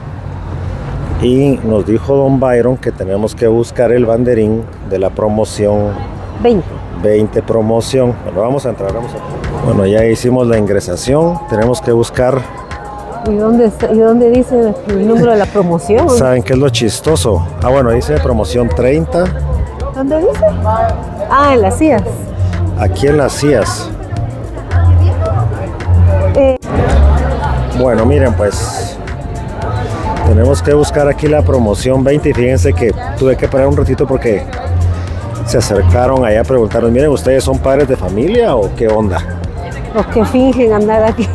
Y nos dijo don Byron que tenemos que buscar el banderín de la promoción veinte. veinte promoción. Bueno, vamos a entrar, vamos a entrar. Bueno, ya hicimos la ingresación, tenemos que buscar. ¿Y dónde, está, ¿Y dónde dice el número de la promoción? ¿Saben qué es lo chistoso? Ah, bueno, dice promoción treinta. ¿Dónde dice? Ah, en las C I A S. Aquí en las C I A S. Eh. Bueno, miren, pues tenemos que buscar aquí la promoción veinte y fíjense que tuve que parar un ratito porque se acercaron allá a preguntarnos, miren, ¿ustedes son padres de familia o qué onda? Los que fingen andar aquí.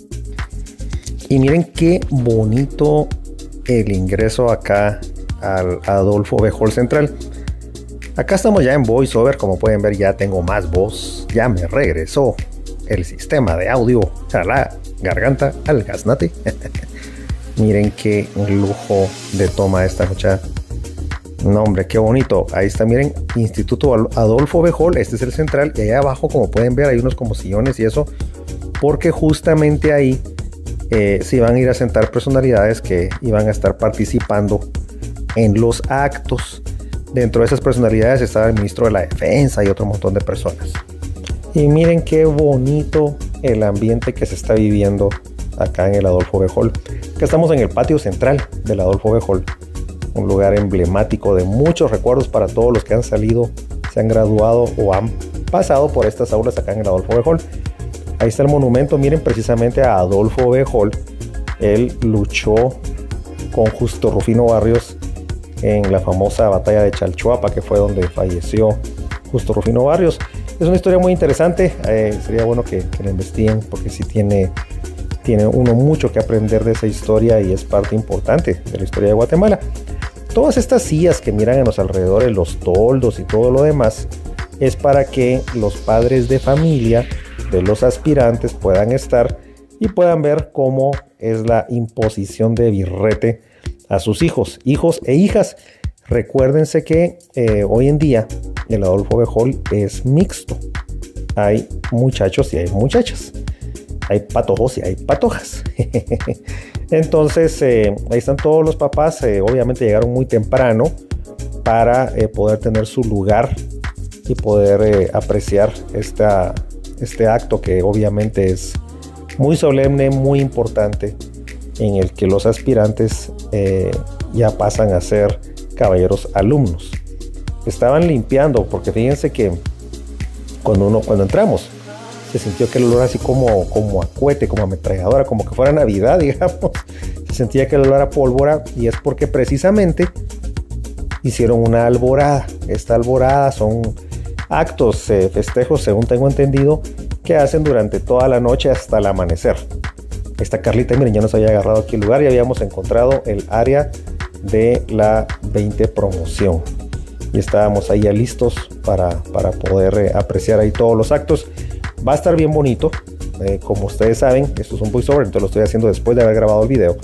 Y miren qué bonito el ingreso acá al Adolfo B. Hall Central. Acá estamos ya en VoiceOver, como pueden ver ya tengo más voz, ya me regresó el sistema de audio a la garganta, al gaznate. Miren qué lujo de toma esta muchacha. No, hombre, qué bonito. Ahí está, miren, Instituto Adolfo B. Hall, este es el central, y allá abajo, como pueden ver, hay unos como sillones y eso, porque justamente ahí eh, se iban a ir a sentar personalidades que iban a estar participando en los actos. Dentro de esas personalidades estaba el ministro de la Defensa y otro montón de personas. Y miren qué bonito el ambiente que se está viviendo acá en el Adolfo B. Hall. Acá estamos en el patio central del Adolfo B. Hall, un lugar emblemático de muchos recuerdos para todos los que han salido, se han graduado o han pasado por estas aulas acá en el Adolfo B. Hall. Ahí está el monumento, miren, precisamente a Adolfo B. Hall. Él luchó con Justo Rufino Barrios en la famosa batalla de Chalchuapa, que fue donde falleció Justo Rufino Barrios. Es una historia muy interesante, eh, sería bueno que, que la investiguen porque sí tiene, tiene uno mucho que aprender de esa historia y es parte importante de la historia de Guatemala. Todas estas sillas que miran en los alrededores, los toldos y todo lo demás, es para que los padres de familia de los aspirantes puedan estar y puedan ver cómo es la imposición de birrete a sus hijos, hijos e hijas. Recuérdense que eh, hoy en día el Adolfo B. Hall es mixto. Hay muchachos y hay muchachas. Hay patojos y hay patojas. Entonces, eh, ahí están todos los papás. Eh, obviamente llegaron muy temprano para eh, poder tener su lugar y poder eh, apreciar esta, este acto que obviamente es muy solemne, muy importante, en el que los aspirantes eh, ya pasan a ser caballeros alumnos. Estaban limpiando, porque fíjense que cuando uno cuando entramos se sintió aquel olor así como, como a cohete, como a ametralladora, como que fuera Navidad, digamos. Se sentía que el olor a pólvora, y es porque precisamente hicieron una alborada. Esta alborada son actos, eh, festejos, según tengo entendido, que hacen durante toda la noche hasta el amanecer. Esta Carlita, miren, ya nos había agarrado aquí el lugar y habíamos encontrado el área de la veinte promoción. Y estábamos ahí ya listos para, para poder eh, apreciar ahí todos los actos. Va a estar bien bonito. Eh, como ustedes saben, esto es un voiceover, entonces lo estoy haciendo después de haber grabado el video.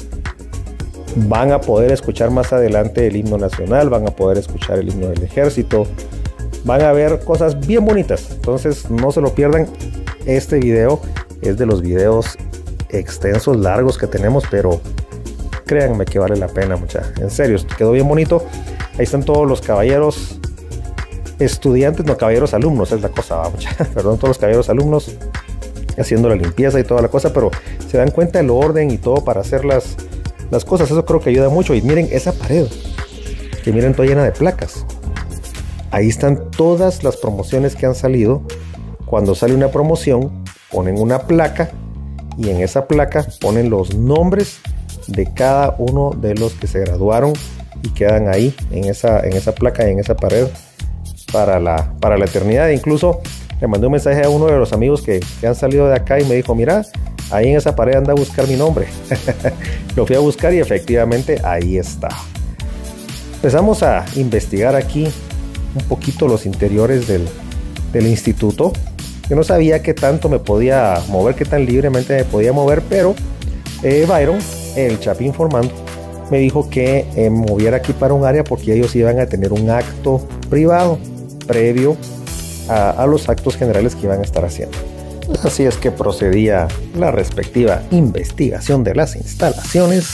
Van a poder escuchar más adelante el himno nacional, van a poder escuchar el himno del ejército, van a ver cosas bien bonitas. Entonces no se lo pierdan. Este video es de los videos extensos, largos que tenemos, pero créanme que vale la pena, mucha. En serio, quedó bien bonito. Ahí están todos los caballeros estudiantes, no, caballeros alumnos, es la cosa, va, mucha. Perdón, todos los caballeros alumnos haciendo la limpieza y toda la cosa, pero se dan cuenta del orden y todo para hacer las, las cosas. Eso creo que ayuda mucho. Y miren esa pared, que miren, toda llena de placas. Ahí están todas las promociones que han salido. Cuando sale una promoción, ponen una placa, y en esa placa ponen los nombres de cada uno de los que se graduaron y quedan ahí en esa, en esa placa y en esa pared para la, para la eternidad. E incluso le mandé un mensaje a uno de los amigos que, que han salido de acá y me dijo, mira, ahí en esa pared anda a buscar mi nombre. Lo fui a buscar y efectivamente ahí está. Empezamos a investigar aquí un poquito los interiores del, del instituto. Yo no sabía qué tanto me podía mover, qué tan libremente me podía mover, pero eh, Byron, el chapín formando, me dijo que eh, moviera aquí para un área porque ellos iban a tener un acto privado previo a, a los actos generales que iban a estar haciendo. Así es que procedía la respectiva investigación de las instalaciones.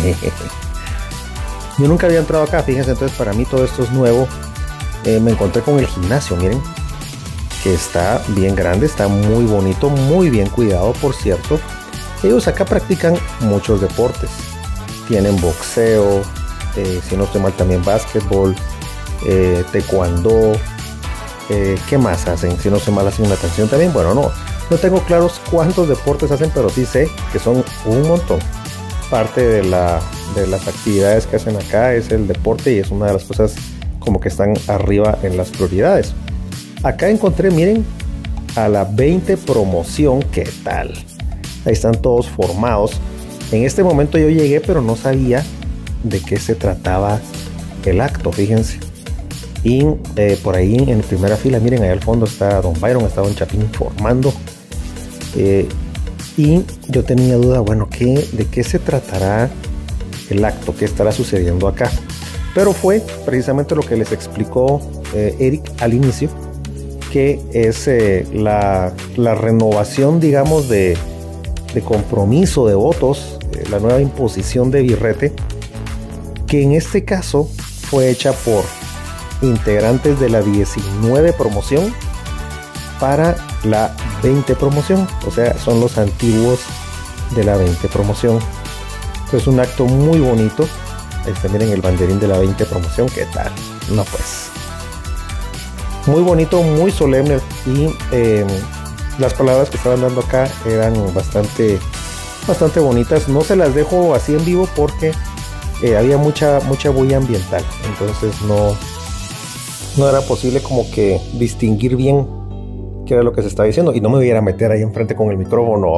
Yo nunca había entrado acá, fíjense, entonces para mí todo esto es nuevo. Eh, me encontré con el gimnasio, miren, que está bien grande, está muy bonito, muy bien cuidado, por cierto. Ellos acá practican muchos deportes. Tienen boxeo, eh, si no estoy mal también básquetbol, eh, taekwondo, eh, ¿qué más hacen? Si no estoy mal hacen natación también. Bueno, no, no tengo claros cuántos deportes hacen, pero sí sé que son un montón. Parte de, la, de las actividades que hacen acá es el deporte, y es una de las cosas como que están arriba en las prioridades. Acá encontré, miren, a la veinte promoción. ¿Qué tal? Ahí están todos formados. En este momento yo llegué, pero no sabía de qué se trataba el acto, fíjense. Y eh, por ahí en primera fila, miren, ahí al fondo está don Byron, está don Chapín formando. Eh, y yo tenía duda, bueno, ¿qué, ¿de qué se tratará el acto? ¿Qué estará sucediendo acá? Pero fue precisamente lo que les explicó eh, Eric al inicio, que es eh, la, la renovación, digamos, de, de compromiso de votos, eh, la nueva imposición de birrete, que en este caso fue hecha por integrantes de la diecinueve promoción para la veinte promoción, o sea, son los antiguos de la veinte promoción. Es un acto muy bonito. Este, miren el banderín de la veinte promoción, ¿qué tal? No, pues muy bonito, muy solemne, y eh, las palabras que estaban dando acá eran bastante bastante bonitas. No se las dejo así en vivo porque eh, había mucha mucha bulla ambiental, entonces no no era posible como que distinguir bien qué era lo que se estaba diciendo, y no me voy a ir a meter ahí enfrente con el micrófono.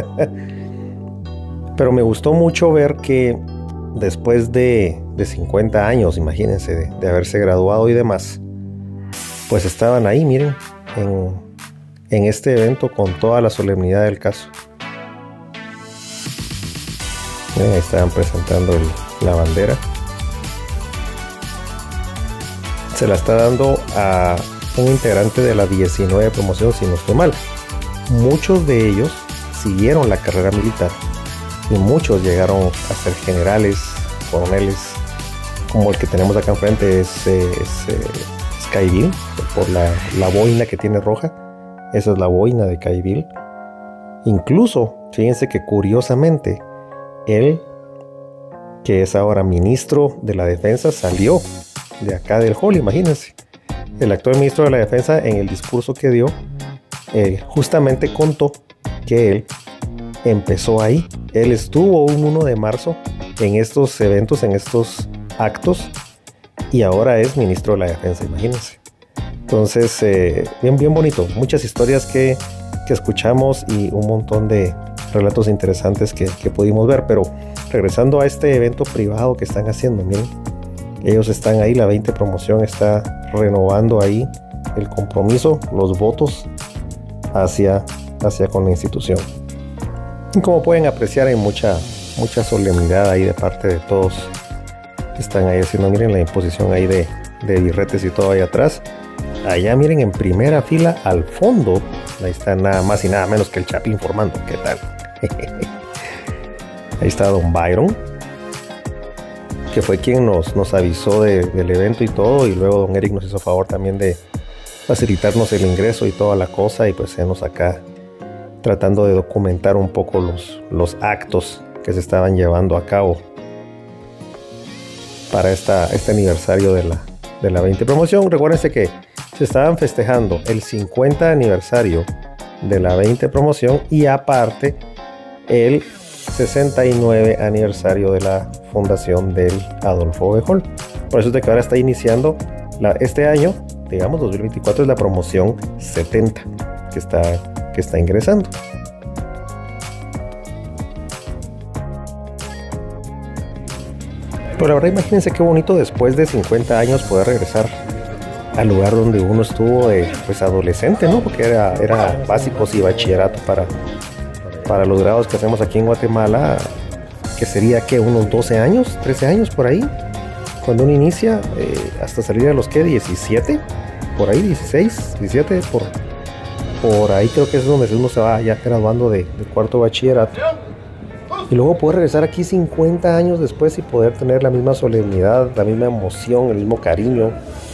Pero me gustó mucho ver que después de, de cincuenta años, imagínense, de, de haberse graduado y demás, pues estaban ahí, miren, en, en este evento con toda la solemnidad del caso. Miren, ahí estaban presentando el, la bandera. Se la está dando a un integrante de la diecinueve promoción, si no estoy mal. Muchos de ellos siguieron la carrera militar y muchos llegaron a ser generales, coroneles, como el que tenemos acá enfrente es, es, es Skyville, por la, la boina que tiene roja. Esa es la boina de Skyville. Incluso Fíjense que curiosamente, él, que es ahora ministro de la Defensa, salió de acá del hall, imagínense. El actual ministro de la Defensa, en el discurso que dio, eh, justamente contó que él empezó ahí. Él estuvo un uno de marzo en estos eventos, en estos actos, y ahora es ministro de la Defensa, imagínense. Entonces, eh, bien, bien bonito. Muchas historias que, que escuchamos y un montón de relatos interesantes que, que pudimos ver. Pero regresando a este evento privado que están haciendo, miren, ellos están ahí, la veinte promoción está renovando ahí el compromiso, los votos hacia, hacia con la institución. Y como pueden apreciar, hay mucha, mucha solemnidad ahí de parte de todos que están ahí haciendo. Miren la imposición ahí de, de birretes y todo ahí atrás. Allá miren, en primera fila al fondo, ahí está nada más y nada menos que el Chapi informando. ¿Qué tal? Ahí está Don Byron, que fue quien nos, nos avisó de, del evento y todo, y luego Don Eric nos hizo favor también de facilitarnos el ingreso y toda la cosa, y pues nos acá tratando de documentar un poco los, los actos que se estaban llevando a cabo para esta, este aniversario de la, de la veinte promoción. Recuérdense que se estaban festejando el cincuenta aniversario de la veinte promoción y aparte el sesenta y nueve aniversario de la fundación del Adolfo B. Hall. Por eso es de que ahora está iniciando la, este año, digamos dos mil veinticuatro, es la promoción setenta que está, que está ingresando. Pero ahora imagínense qué bonito después de cincuenta años poder regresar al lugar donde uno estuvo de, pues adolescente, ¿no? Porque era, era básicos y bachillerato para, para los grados que hacemos aquí en Guatemala, que sería que unos doce años, trece años por ahí, cuando uno inicia, eh, hasta salir a los que diecisiete, por ahí dieciséis, diecisiete, por, por ahí creo que es donde uno se va ya graduando de, de cuarto bachillerato. Y luego poder regresar aquí cincuenta años después y poder tener la misma solemnidad, la misma emoción, el mismo cariño.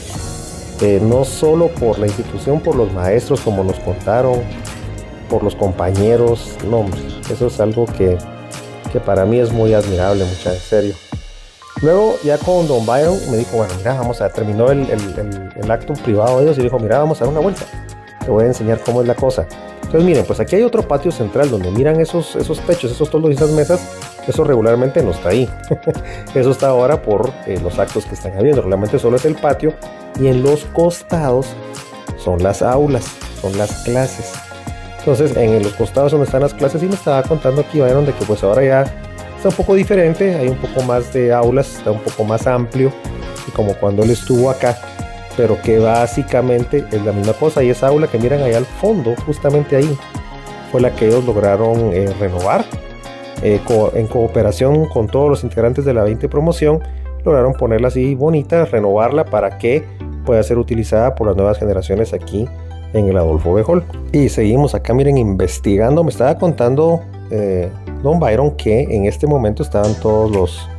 Eh, no solo por la institución, por los maestros, como nos contaron, por los compañeros. No, eso es algo que, que para mí es muy admirable, mucha, en serio. Luego, ya con Don Byron me dijo, bueno, mira, vamos a terminó el, el, el, el acto privado de ellos y dijo, mira, vamos a dar una vuelta. Te voy a enseñar cómo es la cosa. Entonces miren, pues aquí hay otro patio central donde miran esos, esos techos, esos toldos y esas mesas. Eso regularmente no está ahí. Eso está ahora por eh, los actos que están habiendo. Regularmente solo es el patio y en los costados son las aulas, son las clases. Entonces en los costados donde están las clases, y me estaba contando aquí, Byron, de que pues ahora ya está un poco diferente, hay un poco más de aulas, está un poco más amplio, y como cuando él estuvo acá, pero que básicamente es la misma cosa. Y esa aula que miran allá al fondo, justamente ahí, fue la que ellos lograron eh, renovar. Eh, co en cooperación con todos los integrantes de la veinte promoción, lograron ponerla así bonita, renovarla para que pueda ser utilizada por las nuevas generaciones aquí en el Adolfo B. Hall. Y seguimos acá, miren, investigando. Me estaba contando eh, Don Byron que en este momento estaban todos los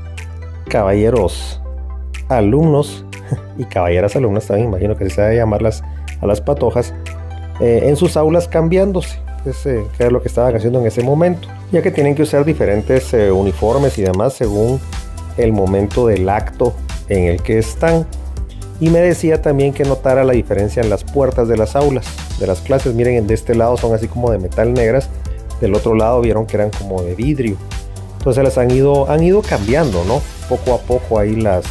caballeros alumnos y caballeras alumnas también, imagino que se debe llamarlas a las patojas, eh, en sus aulas cambiándose. Entonces, eh, que era lo que estaban haciendo en ese momento, ya que tienen que usar diferentes eh, uniformes y demás según el momento del acto en el que están. Y me decía también que notara la diferencia en las puertas de las aulas, de las clases. Miren, de este lado son así como de metal negras, del otro lado vieron que eran como de vidrio. Entonces las han ido, han ido cambiando, ¿no? Poco a poco ahí las,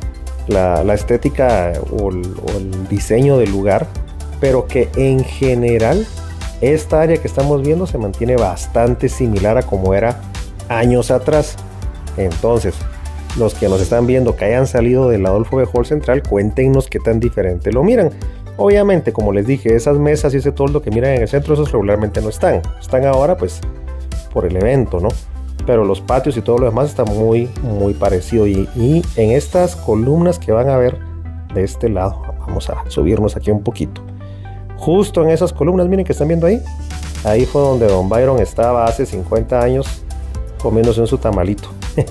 la, la estética o el, o el diseño del lugar, pero que en general esta área que estamos viendo se mantiene bastante similar a como era años atrás. Entonces, los que nos están viendo que hayan salido del Adolfo B. Hall Central, cuéntenos qué tan diferente lo miran. Obviamente, como les dije, esas mesas y ese toldo que miran en el centro, esos regularmente no están. Están ahora pues por el evento, ¿no? Pero los patios y todo lo demás está muy, muy parecido. Y, y en estas columnas que van a ver de este lado, vamos a subirnos aquí un poquito. Justo en esas columnas, miren que están viendo ahí. Ahí fue donde Don Byron estaba hace cincuenta años comiéndose un su tamalito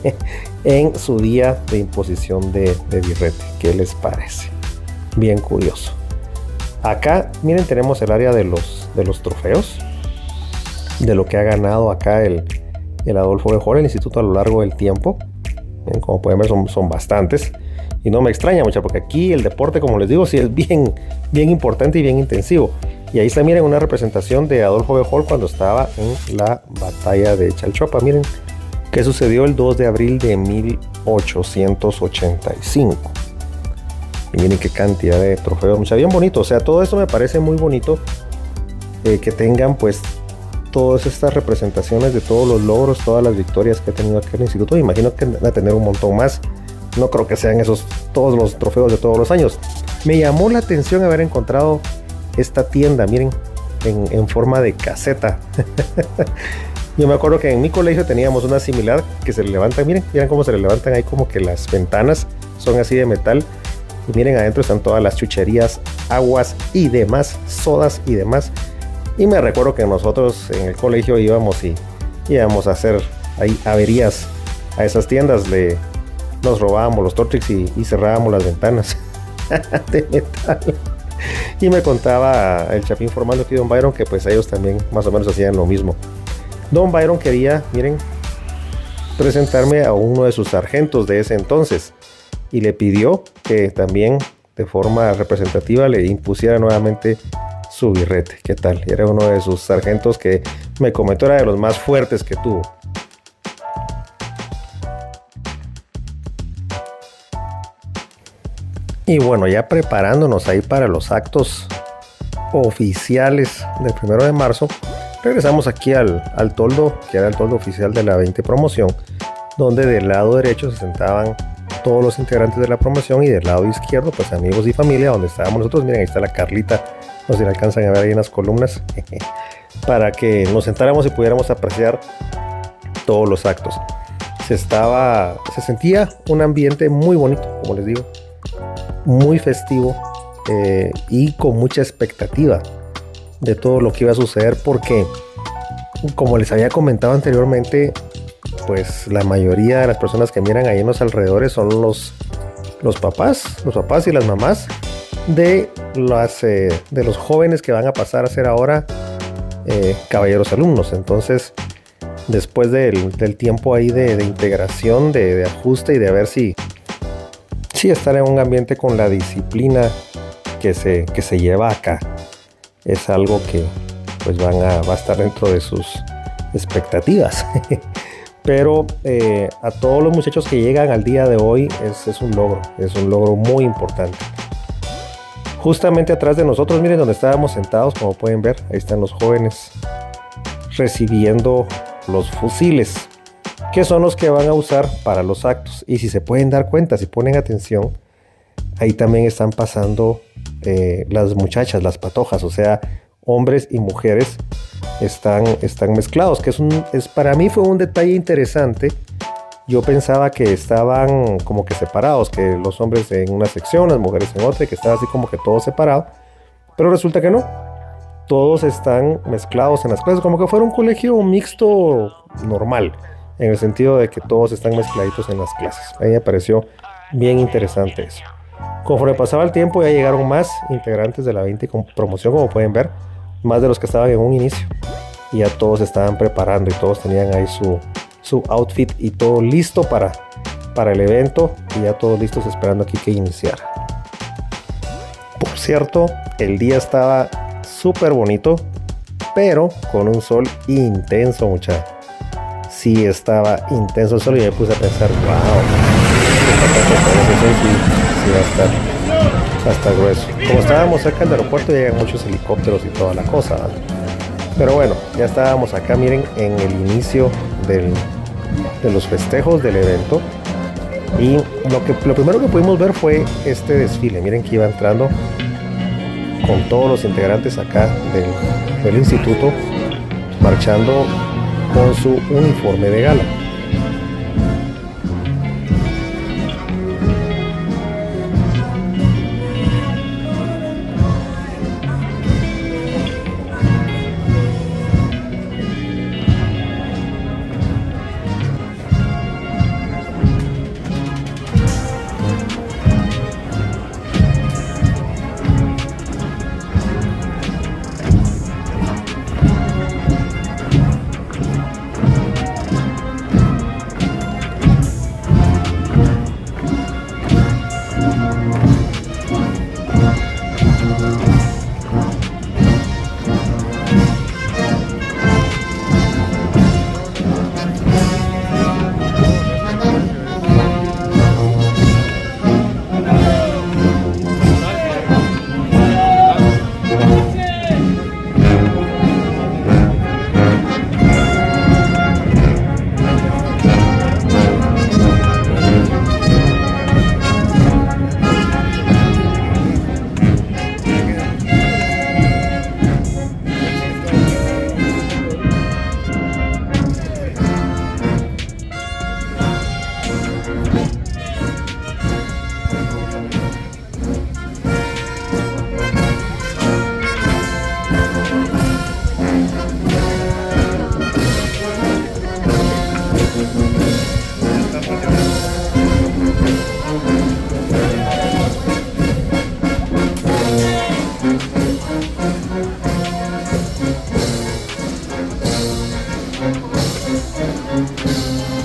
en su día de imposición de, de birrete. ¿Qué les parece? Bien curioso. Acá, miren, tenemos el área de los, de los trofeos. de lo que ha ganado acá el, el Adolfo B. Hall, el instituto, a lo largo del tiempo. Bien, como pueden ver, son, son bastantes. Y no me extraña mucho, porque aquí el deporte, como les digo, sí es bien, bien importante y bien intensivo. Y ahí está, miren, una representación de Adolfo B. Hall cuando estaba en la batalla de Chalchuapa. Miren qué sucedió el dos de abril de mil ochocientos ochenta y cinco. Y miren qué cantidad de trofeos, mucha, bien bonito. O sea, todo esto me parece muy bonito, eh, que tengan pues todas estas representaciones de todos los logros, todas las victorias que ha tenido aquí el instituto. Me imagino que van a tener un montón más. No creo que sean esos todos los trofeos de todos los años. Me llamó la atención haber encontrado esta tienda, miren, en, en forma de caseta. Yo me acuerdo que en mi colegio teníamos una similar que se le levantan, miren, miren cómo se le levantan ahí, como que las ventanas son así de metal. Y miren, adentro están todas las chucherías, aguas y demás, sodas y demás. Y me recuerdo que nosotros en el colegio íbamos y íbamos a hacer ahí averías a esas tiendas. Le, nos robábamos los Tortrix y, y cerrábamos las ventanas de metal. Y me contaba el Chapín formando aquí, don Byron, que pues ellos también más o menos hacían lo mismo. Don Byron quería, miren, presentarme a uno de sus sargentos de ese entonces. Y le pidió que también de forma representativa le impusiera nuevamente su birrete. ¿Qué tal? Y era uno de sus sargentos que me comentó era de los más fuertes que tuvo. Y bueno, ya preparándonos ahí para los actos oficiales del primero de marzo, regresamos aquí al, al toldo, que era el toldo oficial de la veinte promoción, donde del lado derecho se sentaban todos los integrantes de la promoción y del lado izquierdo, pues amigos y familia, donde estábamos nosotros. Miren, ahí está la Carlita, no sé si la alcanzan a ver ahí en las columnas, para que nos sentáramos y pudiéramos apreciar todos los actos. Se estaba, se sentía un ambiente muy bonito, como les digo, muy festivo, eh, y con mucha expectativa de todo lo que iba a suceder, porque como les había comentado anteriormente, pues la mayoría de las personas que miran ahí en los alrededores son los, los papás, los papás y las mamás de, las, eh, de los jóvenes que van a pasar a ser ahora eh, caballeros alumnos. Entonces, después del, del tiempo ahí de, de integración, de, de ajuste y de ver si, si estar en un ambiente con la disciplina que se, que se lleva acá, es algo que pues van a, va a estar dentro de sus expectativas. Pero eh, a todos los muchachos que llegan al día de hoy es, es un logro, es un logro muy importante. Justamente atrás de nosotros, miren donde estábamos sentados, como pueden ver, ahí están los jóvenes recibiendo los fusiles, que son los que van a usar para los actos. Y si se pueden dar cuenta, si ponen atención, ahí también están pasando eh, las muchachas, las patojas, o sea, hombres y mujeres están, están mezclados, que es, un, es para mí fue un detalle interesante. Yo pensaba que estaban como que separados, que los hombres en una sección, las mujeres en otra, y que estaba así como que todo separado, pero resulta que no, todos están mezclados en las clases, como que fuera un colegio mixto normal, en el sentido de que todos están mezcladitos en las clases. A mí me pareció bien interesante eso. Conforme pasaba el tiempo ya llegaron más integrantes de la veinte promoción, como pueden ver, más de los que estaban en un inicio, y ya todos se estaban preparando y todos tenían ahí su, su outfit y todo listo para, para el evento, y ya todos listos esperando aquí que iniciara. Por cierto, el día estaba súper bonito, pero con un sol intenso, muchachos. Sí, estaba intenso el sol y me puse a pensar, wow, sí, sí va a estar va a estar grueso. Como estábamos cerca del aeropuerto, llegan muchos helicópteros y toda la cosa, ¿vale? Pero bueno, ya estábamos acá, miren, en el inicio del, de los festejos del evento. Y lo, que, lo primero que pudimos ver fue este desfile. Miren que iba entrando con todos los integrantes acá del, del instituto, marchando con su uniforme de gala.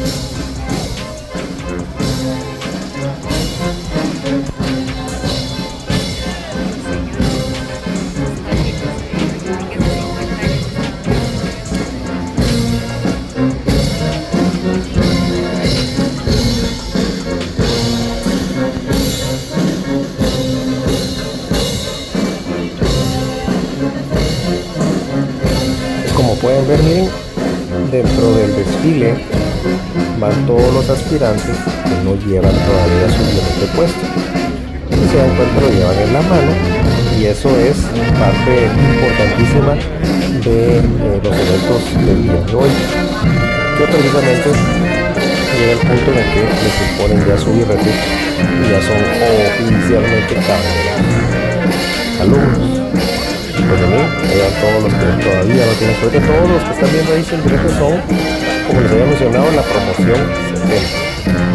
Como pueden ver, miren, dentro del desfile van todos los aspirantes que no llevan todavía su billete puesto. Y se dan cuenta, lo llevan en la mano, y eso es parte importantísima de eh, los eventos del día de hoy, que precisamente llega el punto en el que les imponen ya su birrete y ya son oficialmente cargos alumnos. Pues de mí, vean todos los que todavía no tienen suerte, todos los que están viendo ahí sin birrete son, como les había mencionado, la promoción setenta.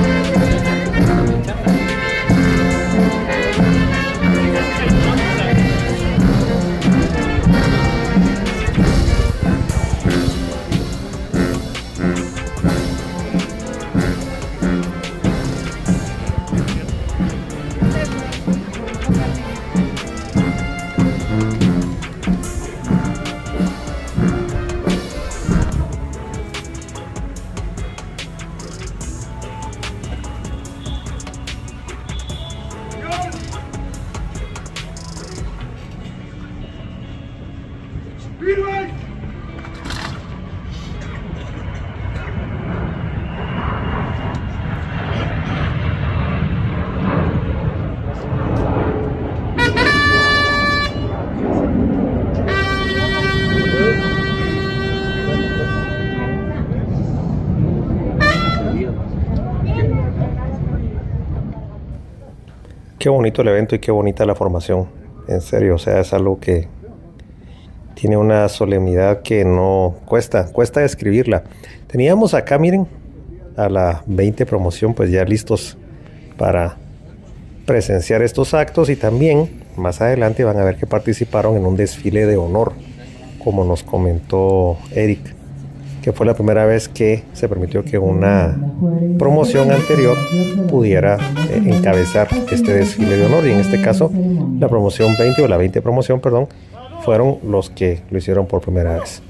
Qué bonito el evento y qué bonita la formación, en serio, o sea, es algo que tiene una solemnidad que no cuesta, cuesta describirla. Teníamos acá, miren, a la veinte promoción, pues ya listos para presenciar estos actos, y también más adelante van a ver que participaron en un desfile de honor, como nos comentó Eric, que fue la primera vez que se permitió que una promoción anterior pudiera eh, encabezar este desfile de honor, y en este caso la promoción veinte o la veinte promoción, perdón, fueron los que lo hicieron por primera vez.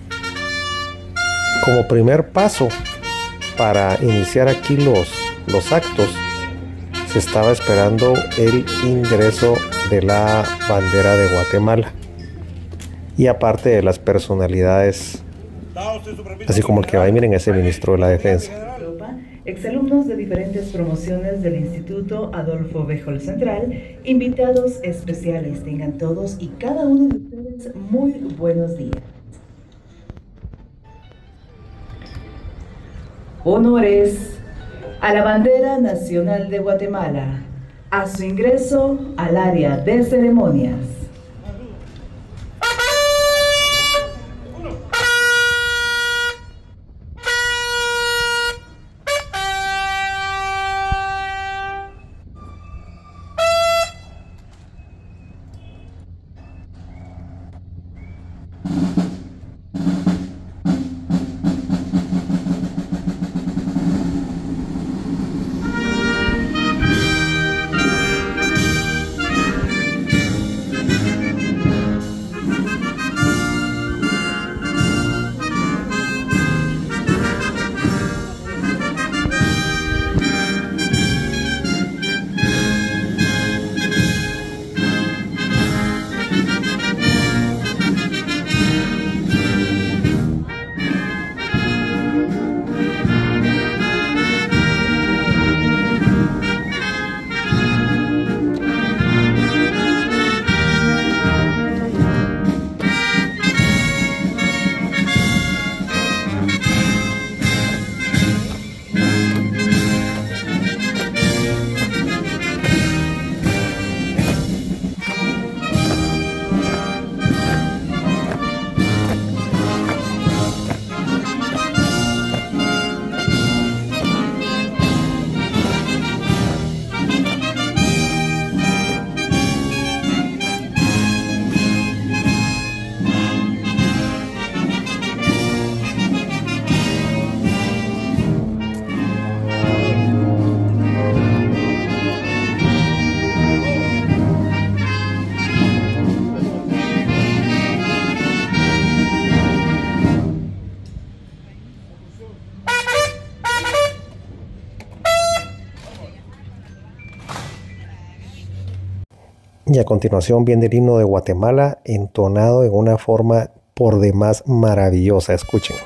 Como primer paso para iniciar aquí los, los actos, se estaba esperando el ingreso de la bandera de Guatemala, y aparte de las personalidades, así como el que va ahí, miren, ese ministro de la Defensa. Exalumnos de diferentes promociones del Instituto Adolfo Béjol Central, invitados especiales, tengan todos y cada uno de ustedes muy buenos días. Honores a la bandera nacional de Guatemala, a su ingreso al área de ceremonias. Y a continuación viene el himno de Guatemala entonado en una forma por demás maravillosa. Escuchen.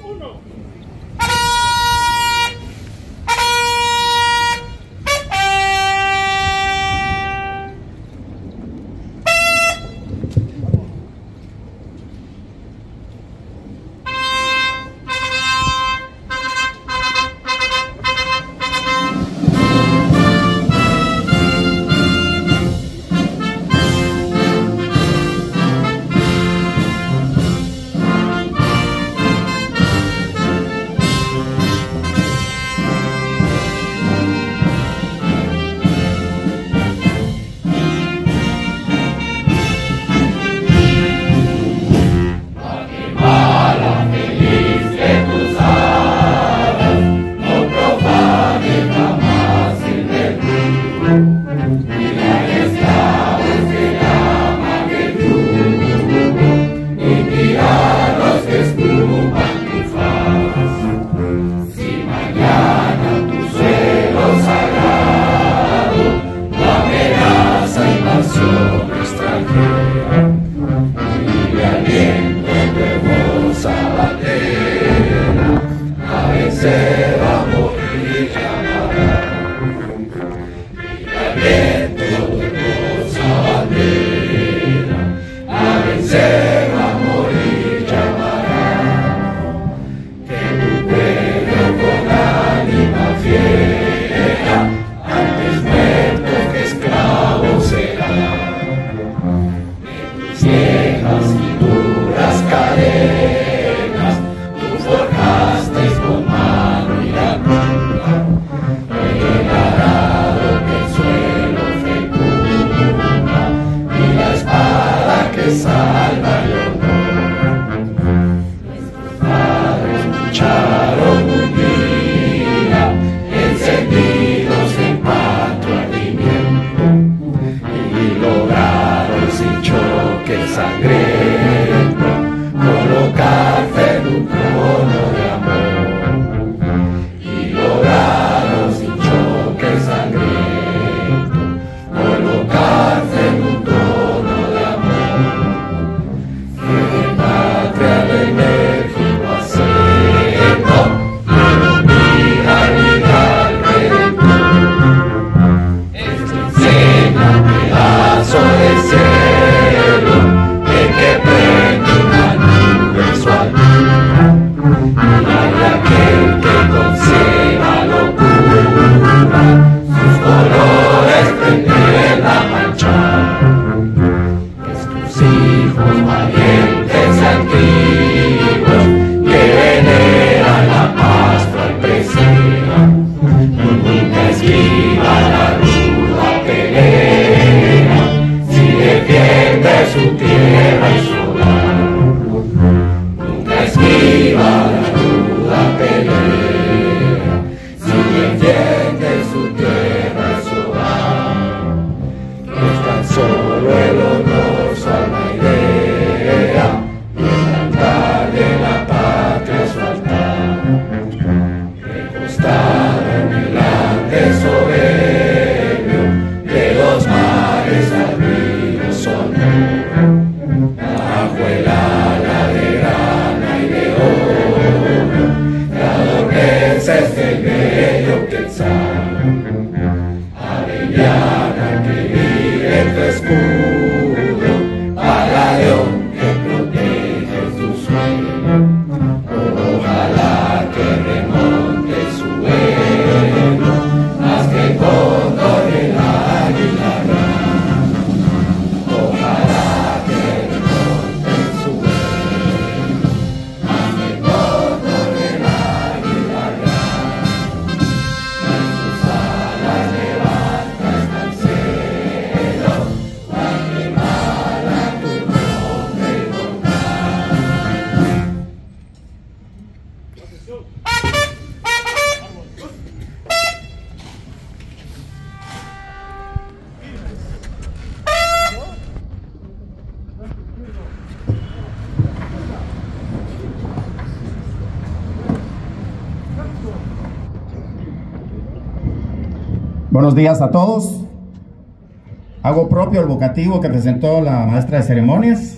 Buenos días a todos. Hago propio el vocativo que presentó la maestra de ceremonias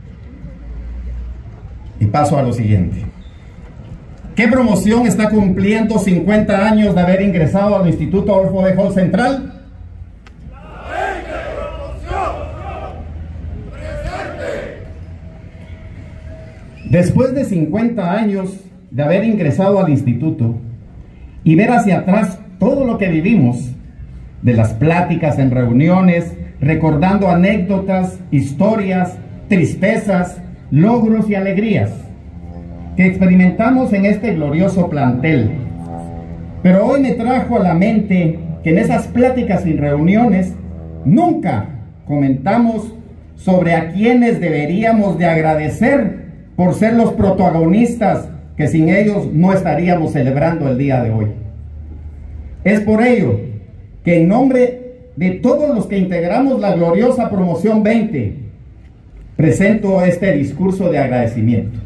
y paso a lo siguiente. ¿Qué promoción está cumpliendo cincuenta años de haber ingresado al Instituto Adolfo B. Hall Central? Después de cincuenta años de haber ingresado al instituto y ver hacia atrás todo lo que vivimos, de las pláticas en reuniones, recordando anécdotas, historias, tristezas, logros y alegrías que experimentamos en este glorioso plantel. Pero hoy me trajo a la mente que en esas pláticas y reuniones nunca comentamos sobre a quienes deberíamos de agradecer por ser los protagonistas que sin ellos no estaríamos celebrando el día de hoy. Es por ello que en nombre de todos los que integramos la gloriosa promoción veinte, presento este discurso de agradecimiento.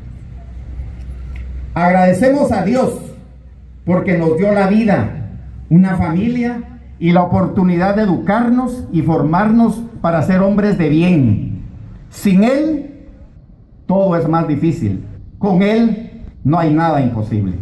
Agradecemos a Dios porque nos dio la vida, una familia y la oportunidad de educarnos y formarnos para ser hombres de bien. Sin Él, todo es más difícil. Con Él no hay nada imposible.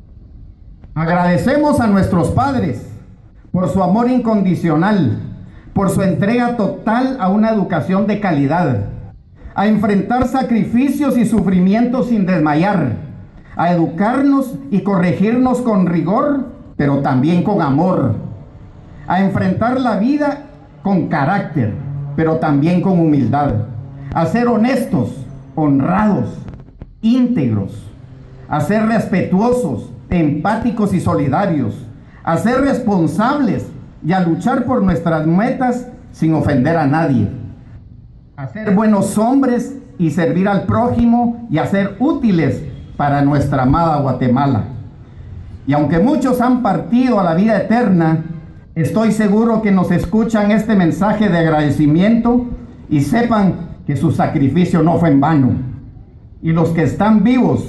Agradecemos a nuestros padres por su amor incondicional, por su entrega total a una educación de calidad, a enfrentar sacrificios y sufrimientos sin desmayar, a educarnos y corregirnos con rigor, pero también con amor, a enfrentar la vida con carácter, pero también con humildad, a ser honestos, honrados, íntegros, a ser respetuosos, empáticos y solidarios, a ser responsables y a luchar por nuestras metas sin ofender a nadie, a ser buenos hombres y servir al prójimo y a ser útiles para nuestra amada Guatemala. Y aunque muchos han partido a la vida eterna, estoy seguro que nos escuchan este mensaje de agradecimiento y sepan que su sacrificio no fue en vano. Y los que están vivos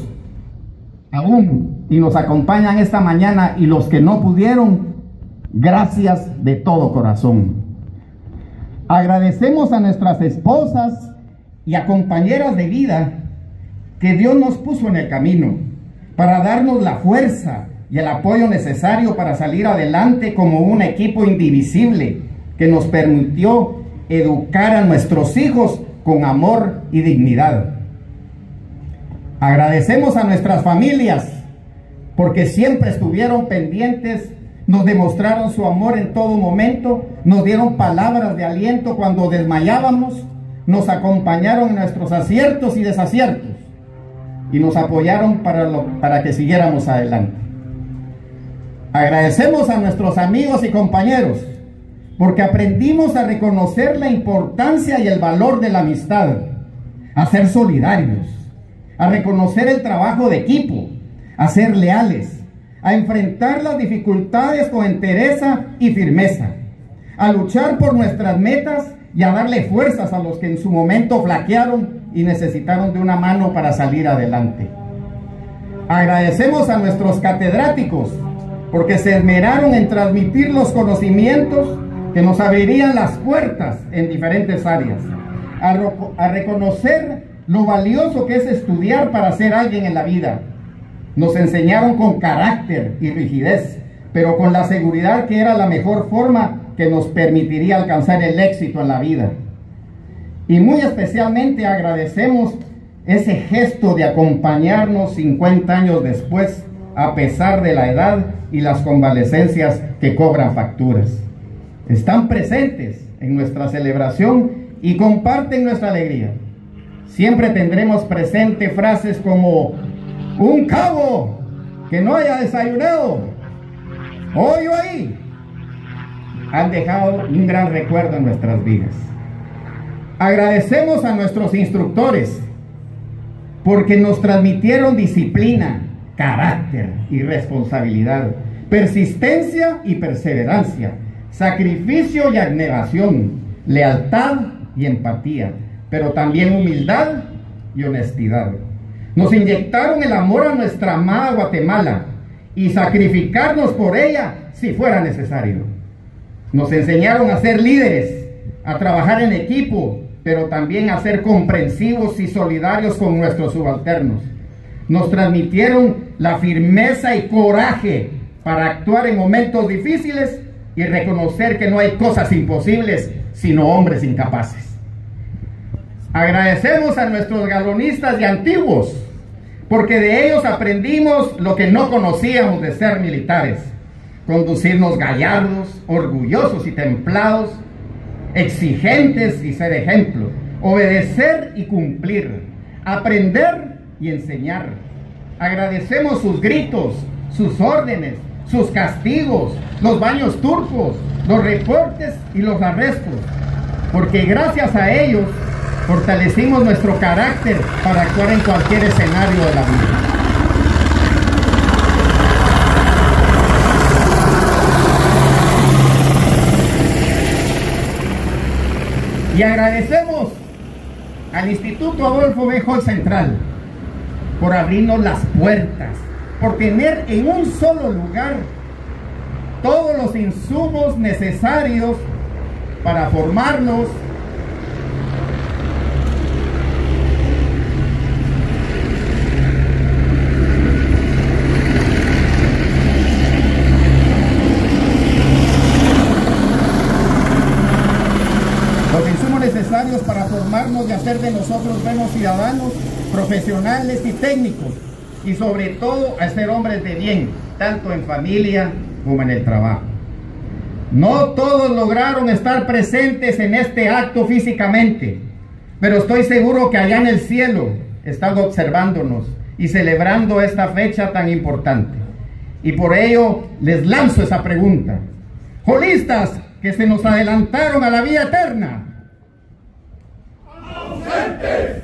aún y nos acompañan esta mañana y los que no pudieron, gracias de todo corazón. Agradecemos a nuestras esposas y a compañeras de vida que Dios nos puso en el camino para darnos la fuerza y el apoyo necesario para salir adelante como un equipo indivisible que nos permitió educar a nuestros hijos con amor y dignidad. Agradecemos a nuestras familias porque siempre estuvieron pendientes, nos demostraron su amor en todo momento, nos dieron palabras de aliento cuando desmayábamos, nos acompañaron en nuestros aciertos y desaciertos y nos apoyaron para, lo, para que siguiéramos adelante. Agradecemos a nuestros amigos y compañeros porque aprendimos a reconocer la importancia y el valor de la amistad, a ser solidarios, a reconocer el trabajo de equipo, a ser leales, a enfrentar las dificultades con entereza y firmeza, a luchar por nuestras metas y a darle fuerzas a los que en su momento flaquearon y necesitaron de una mano para salir adelante. Agradecemos a nuestros catedráticos porque se esmeraron en transmitir los conocimientos que nos abrirían las puertas en diferentes áreas, a, a reconocer lo valioso que es estudiar para ser alguien en la vida. Nos enseñaron con carácter y rigidez, pero con la seguridad que era la mejor forma que nos permitiría alcanzar el éxito en la vida. Y muy especialmente agradecemos ese gesto de acompañarnos cincuenta años después, a pesar de la edad y las convalecencias que cobran facturas. Están presentes en nuestra celebración y comparten nuestra alegría. Siempre tendremos presente frases como un cabo que no haya desayunado, hoy o ahí, han dejado un gran recuerdo en nuestras vidas. Agradecemos a nuestros instructores porque nos transmitieron disciplina, carácter y responsabilidad, persistencia y perseverancia, sacrificio y abnegación, lealtad y empatía, pero también humildad y honestidad. Nos inyectaron el amor a nuestra amada Guatemala y sacrificarnos por ella si fuera necesario. Nos enseñaron a ser líderes a trabajar en equipo, pero también a ser comprensivos y solidarios con nuestros subalternos. Nos transmitieron la firmeza y coraje para actuar en momentos difíciles y reconocer que no hay cosas imposibles, sino hombres incapaces. Agradecemos a nuestros galonistas y antiguos, porque de ellos aprendimos lo que no conocíamos de ser militares: conducirnos gallardos, orgullosos y templados, exigentes y ser ejemplo, obedecer y cumplir, aprender y enseñar. Agradecemos sus gritos, sus órdenes, sus castigos, los baños turcos, los reportes y los arrestos, porque gracias a ellos fortalecimos nuestro carácter para actuar en cualquier escenario de la vida. Y agradecemos al Instituto Adolfo B. Hall Central por abrirnos las puertas, por tener en un solo lugar todos los insumos necesarios para formarnos los insumos necesarios para formarnos y hacer de nosotros buenos ciudadanos, profesionales y técnicos, y sobre todo a ser hombres de bien, tanto en familia como en el trabajo. No todos lograron estar presentes en este acto físicamente, pero estoy seguro que allá en el cielo están observándonos y celebrando esta fecha tan importante. Y por ello les lanzo esa pregunta: holistas que se nos adelantaron a la vida eterna, ¡ausentes!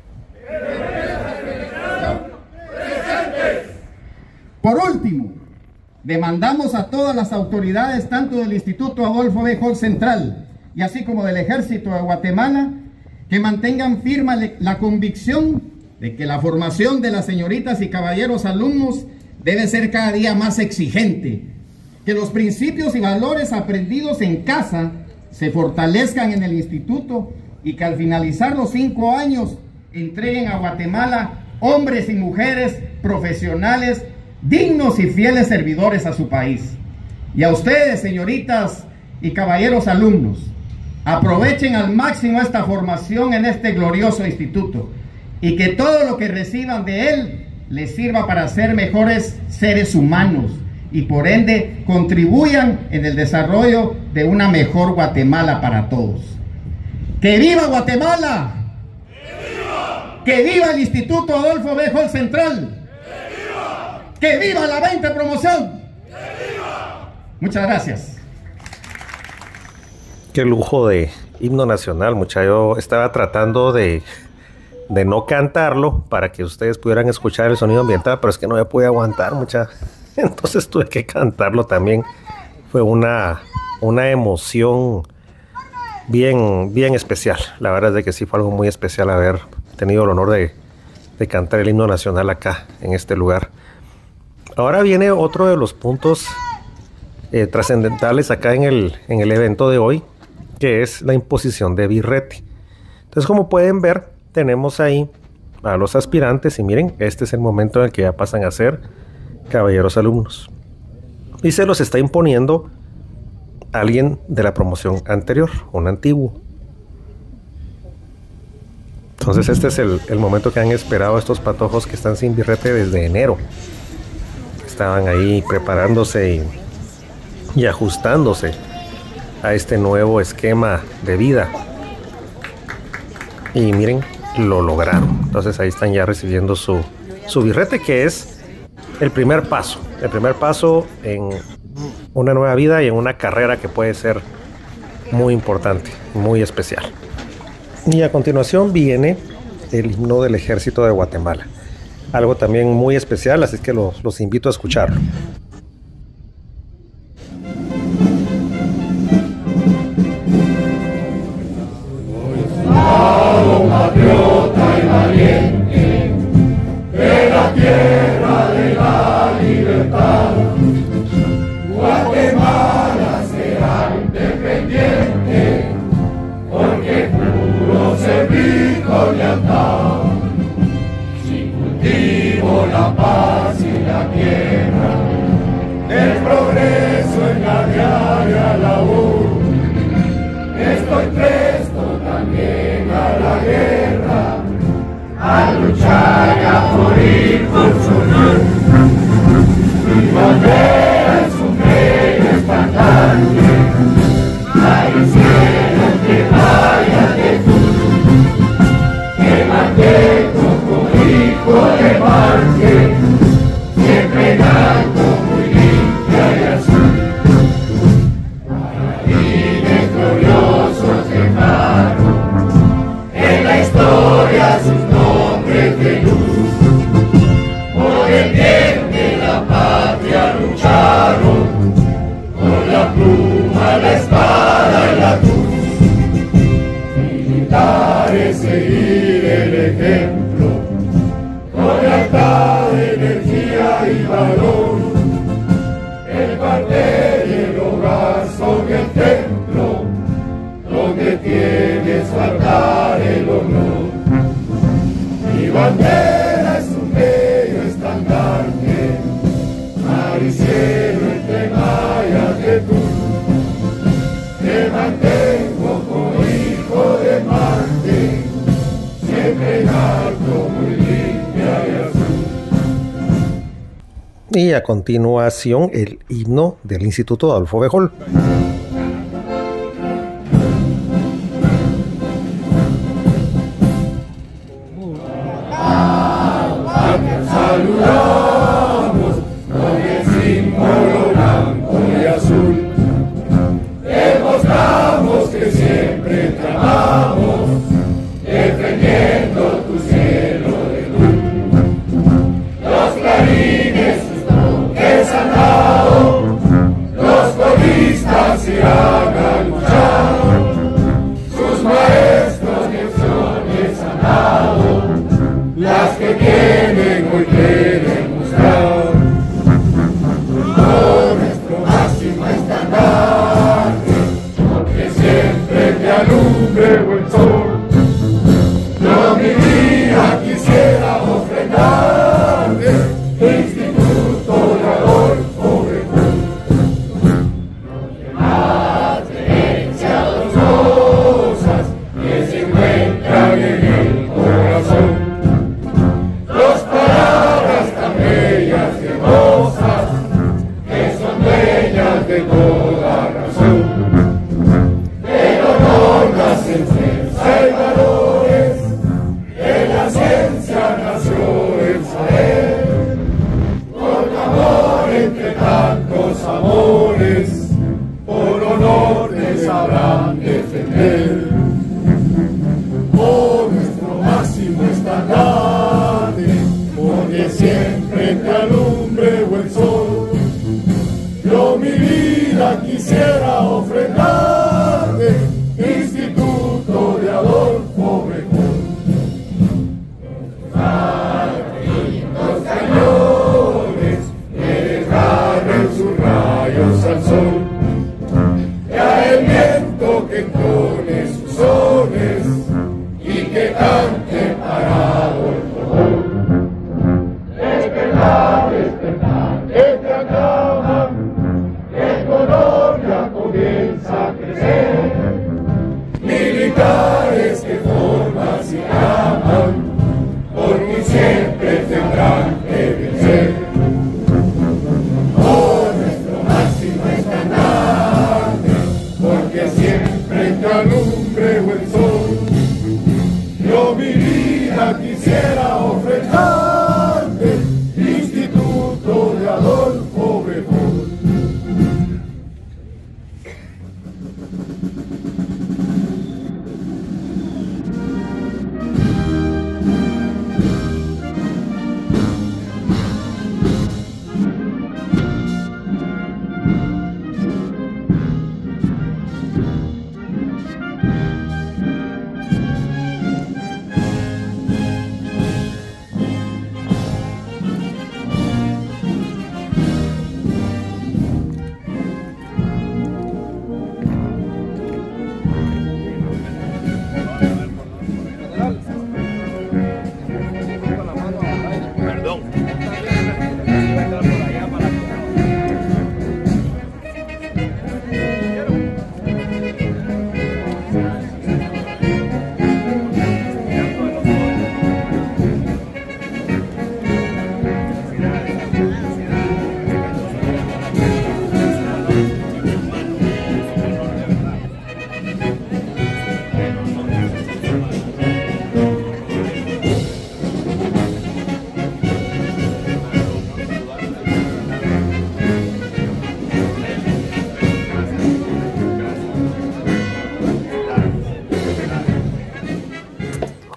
Por último, demandamos a todas las autoridades, tanto del Instituto Adolfo B. Hall Central y así como del Ejército de Guatemala, que mantengan firme la convicción de que la formación de las señoritas y caballeros alumnos debe ser cada día más exigente, que los principios y valores aprendidos en casa se fortalezcan en el instituto y que al finalizar los cinco años entreguen a Guatemala hombres y mujeres profesionales, dignos y fieles servidores a su país. Y a ustedes, señoritas y caballeros alumnos, aprovechen al máximo esta formación en este glorioso instituto y que todo lo que reciban de él les sirva para ser mejores seres humanos y por ende contribuyan en el desarrollo de una mejor Guatemala para todos. ¡Que viva Guatemala! ¡Que viva! ¡Que viva el Instituto Adolfo B. Hall Central! ¡Que viva la veinte promoción! ¡Que viva! Muchas gracias. Qué lujo de himno nacional, muchacho. Yo estaba tratando de, de no cantarlo para que ustedes pudieran escuchar el sonido ambiental, pero es que no me pude aguantar, mucha. Entonces tuve que cantarlo también. Fue una, una emoción bien, bien especial. La verdad es de que sí fue algo muy especial haber tenido el honor de, de cantar el himno nacional acá, en este lugar. Ahora viene otro de los puntos eh, trascendentales acá en el, en el evento de hoy, que es la imposición de birrete. Entonces, como pueden ver, tenemos ahí a los aspirantes y miren, este es el momento en el que ya pasan a ser caballeros alumnos. Y se los está imponiendo alguien de la promoción anterior, un antiguo. Entonces este es el, el momento que han esperado estos patojos que están sin birrete desde enero. Estaban ahí preparándose y, y ajustándose a este nuevo esquema de vida. Y miren, lo lograron. Entonces ahí están ya recibiendo su, su birrete, que es el primer paso. El primer paso en una nueva vida y en una carrera que puede ser muy importante, muy especial. Y a continuación viene el himno del Ejército de Guatemala. Algo también muy especial, así que los, los invito a escucharlo. Patriota y valiente de la tierra de la libertad, Guatemala será independiente progreso en la diaria labor. Estoy presto también a la guerra, a luchar y a morir por su honor. Mi bandera es un bello estandarte, al cielo que vaya de tú, que mantengo como hijo de Marte, siempre en alto, muy limpia y azul. Marines gloriosos dejaron en la historia sus nombres de luz. Por el bien de la patria lucharon, con la pluma, la espada y la cruz. Militares, seguir el ejemplo, con lealtad, energía y valor. El cuartel y el hogar son el templo, donde tienes su altar el honor. Mi bandera es un bello estandarte, mar y cielo entre mallas de tul. Te mantengo como hijo de Marte, siempre en alto, muy limpia y azul. Y a continuación el himno del Instituto Adolfo Béjol. Saludamos con el símbolo blanco y azul. Demostramos que siempre te amamos, defendiendo tu cielo de luz. Los clarines que han dado, los coristas irán a luchar. Sus maestros lecciones han dado, las que tienen hoy quieren mostrar. Por nuestro máximo estandarte, que siempre te alumbre buen sol. Yo mi vida quisiera ofrendarte, Instituto de Adolfo Béjol. Las creencias dolorosas que se encuentran en el corazón. Dos palabras tan bellas y hermosas, que son dueñas de toda razón. El honor, la certeza y valores, de la ciencia nació el saber. Por amor entre tantos amores, por honor te sabrán defender. Por nuestro máximo estandarte, porque siempre te alumbre buen sol. Yo mi vida quisiera ofrendarte, Instituto de Adolfo Béjol. Los cañones que desgarren sus rayos al sol, ya el viento que entone sus sones y que cante parado el fogón. Despertar, despertar, que te aclaman, que Colombia comienza a crecer. Militares que formas y aman, porque siempre tendrán que vencer. Por nuestro máximo estandarte,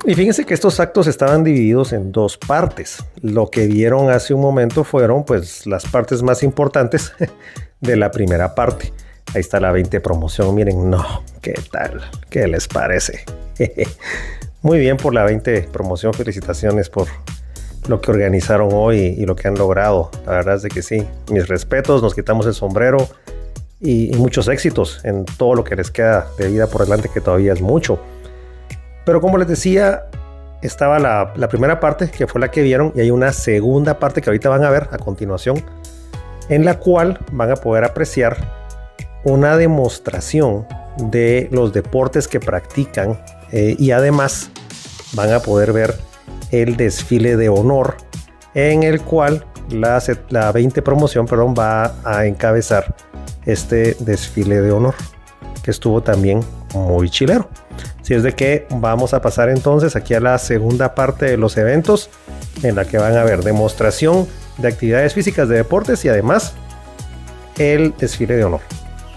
Y fíjense que estos actos estaban divididos en dos partes. Lo que vieron hace un momento fueron pues las partes más importantes de la primera parte. Ahí está la veinte promoción, miren, no, ¿qué tal? ¿Qué les parece? Muy bien por la veinte promoción, felicitaciones por lo que organizaron hoy y lo que han logrado. La verdad es de que sí, mis respetos, nos quitamos el sombrero y, y muchos éxitos en todo lo que les queda de vida por delante, que todavía es mucho. Pero como les decía, estaba la, la primera parte, que fue la que vieron, y hay una segunda parte que ahorita van a ver a continuación, en la cual van a poder apreciar una demostración de los deportes que practican eh, y además van a poder ver el desfile de honor, en el cual la, la veinte promoción perdón, va a encabezar este desfile de honor, que estuvo también muy chilero. Así es de que vamos a pasar entonces aquí a la segunda parte de los eventos, en la que van a ver demostración de actividades físicas de deportes y además el desfile de honor.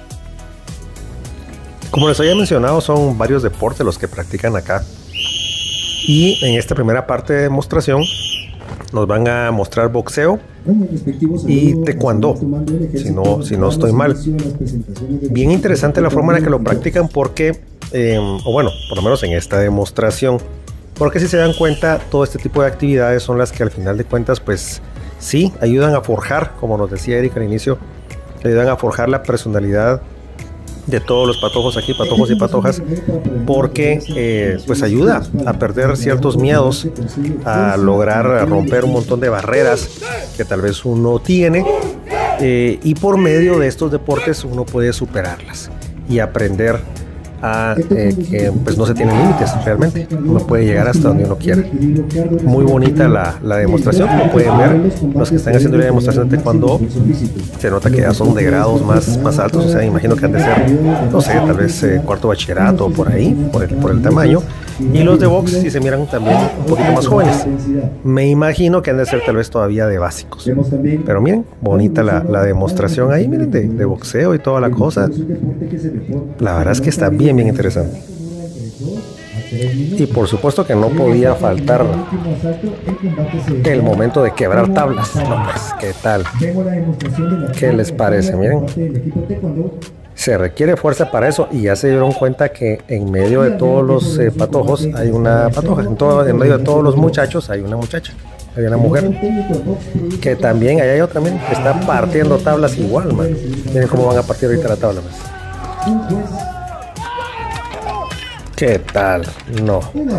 Como les había mencionado, son varios deportes los que practican acá, y en esta primera parte de demostración nos van a mostrar boxeo y taekwondo, si no, si no estoy mal. Bien interesante la forma en la que lo practican, porque eh, o bueno, por lo menos en esta demostración, porque si se dan cuenta, todo este tipo de actividades son las que al final de cuentas pues sí ayudan a forjar, como nos decía Eric al inicio, ayudan a forjar la personalidad de todos los patojos aquí, patojos y patojas, porque eh, pues ayuda a perder ciertos miedos, a lograr romper un montón de barreras que tal vez uno tiene, eh, y por medio de estos deportes uno puede superarlas y aprender a eh, que pues no se tienen límites realmente, uno puede llegar hasta donde uno quiere. Muy bonita la, la demostración, como pueden ver, los que están haciendo la demostración de taekwondo, se nota que ya son de grados más, más altos, o sea, imagino que han de ser, no sé, tal vez eh, cuarto bachillerato por ahí, por el, por el tamaño, y los de box si se miran también un poquito más jóvenes, me imagino que han de ser tal vez todavía de básicos, pero miren, bonita la, la demostración ahí, miren, de, de boxeo y toda la cosa. La verdad es que está bien bien interesante. Y por supuesto que no podía faltar el momento de quebrar tablas. No, pues, ¿qué tal? ¿Qué les parece? Miren, se requiere fuerza para eso, y ya se dieron cuenta que en medio de todos los eh, patojos hay una patoja, en, todo, en medio de todos los muchachos hay una muchacha, hay una mujer, que también, ahí hay otra, miren, que está partiendo tablas igual, man. Miren cómo van a partir ahorita la tabla, man. ¿Qué tal? No.